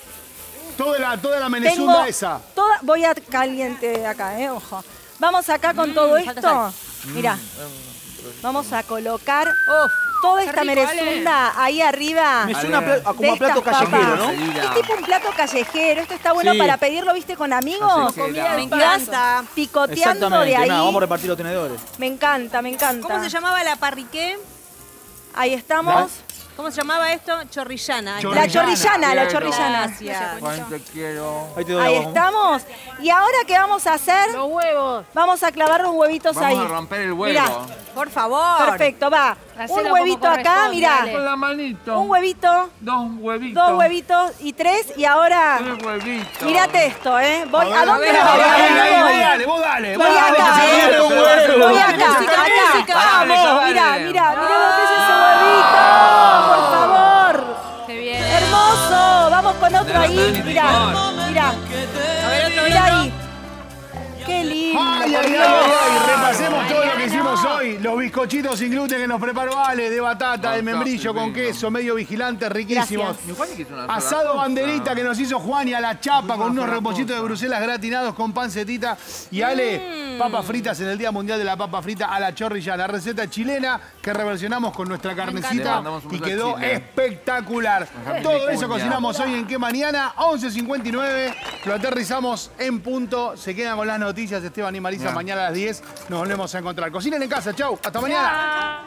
Toda la, toda la Tengo menezunda esa. toda, voy a caliente de acá, eh, ojo. Vamos acá con todo falta esto. Mirá. Vamos a colocar Uf, toda qué esta rico, merezunda ahí arriba. Me suena a pla- a como de a plato estas callejero, papas. ¿no? Es tipo un plato callejero. Esto está bueno Sí. para pedirlo, viste, con amigos. Callejero. comida de Y vas encanta. picoteando Exactamente. de ahí. Nada, vamos a repartir los tenedores. Me encanta, me encanta. ¿Cómo se llamaba la parriqué? Ahí estamos. ¿Cómo se llamaba esto? Chorrillana. Chor- La chorrillana, la Quiero. chorrillana. Gracias. Cuánto quiero. Ahí te doy Ahí abajo. estamos. Y ahora, ¿qué vamos a hacer? los huevos. Vamos a clavar los huevitos Vamos ahí. a romper el huevo. Mirá. Por favor. Perfecto, va. Hacelo Un como huevito acá, corresponde, mirá. dale. Con la manito. Un huevito, Dos huevitos. dos huevitos y tres. Y ahora, Tres huevitos. mírate esto, ¿eh? Voy, ¿a, ver, dónde ver, voy? ahí, ¿A ahí, dónde ahí, voy? vos dale, vos dale. Voy vos dale, acá, que se ¿eh? viene tu huevo. Voy acá, Música, acá. música. Dale, Vamos, dale. mira, mira, mira lo que es ese huevito. Por favor. Qué bien. Hermoso. Vamos con otro ahí. Dale, Mira, Nicole. mira. A ver, otro, Mira otro. ahí. Qué lindo. Ay, ay, por ay, Dios. ay, repasemos todo lo que hicimos hoy. Los bizcochitos sin gluten que nos preparó Ale, de batata, de membrillo con divino. queso, medio vigilante, riquísimos. Gracias. Mi Juani quiso una sola Asado cosa. banderita que nos hizo Juan y a la chapa con unos sola repollitos de cosa. Bruselas gratinados con pancetita. Y Ale, papas fritas en el Día Mundial de la Papa Frita a la chorrillana. Receta chilena que reversionamos con nuestra Le carnecita mandamos un y beso a quedó Chile. espectacular. Ajá, Todo picuña. eso cocinamos hoy en Qué Mañana, once cincuenta y nueve. Lo aterrizamos en punto. Se quedan con las noticias Esteban y Marisa Ya. mañana a las diez. Nos volvemos a encontrar. Cocinen en casa. Chau. Hasta mañana.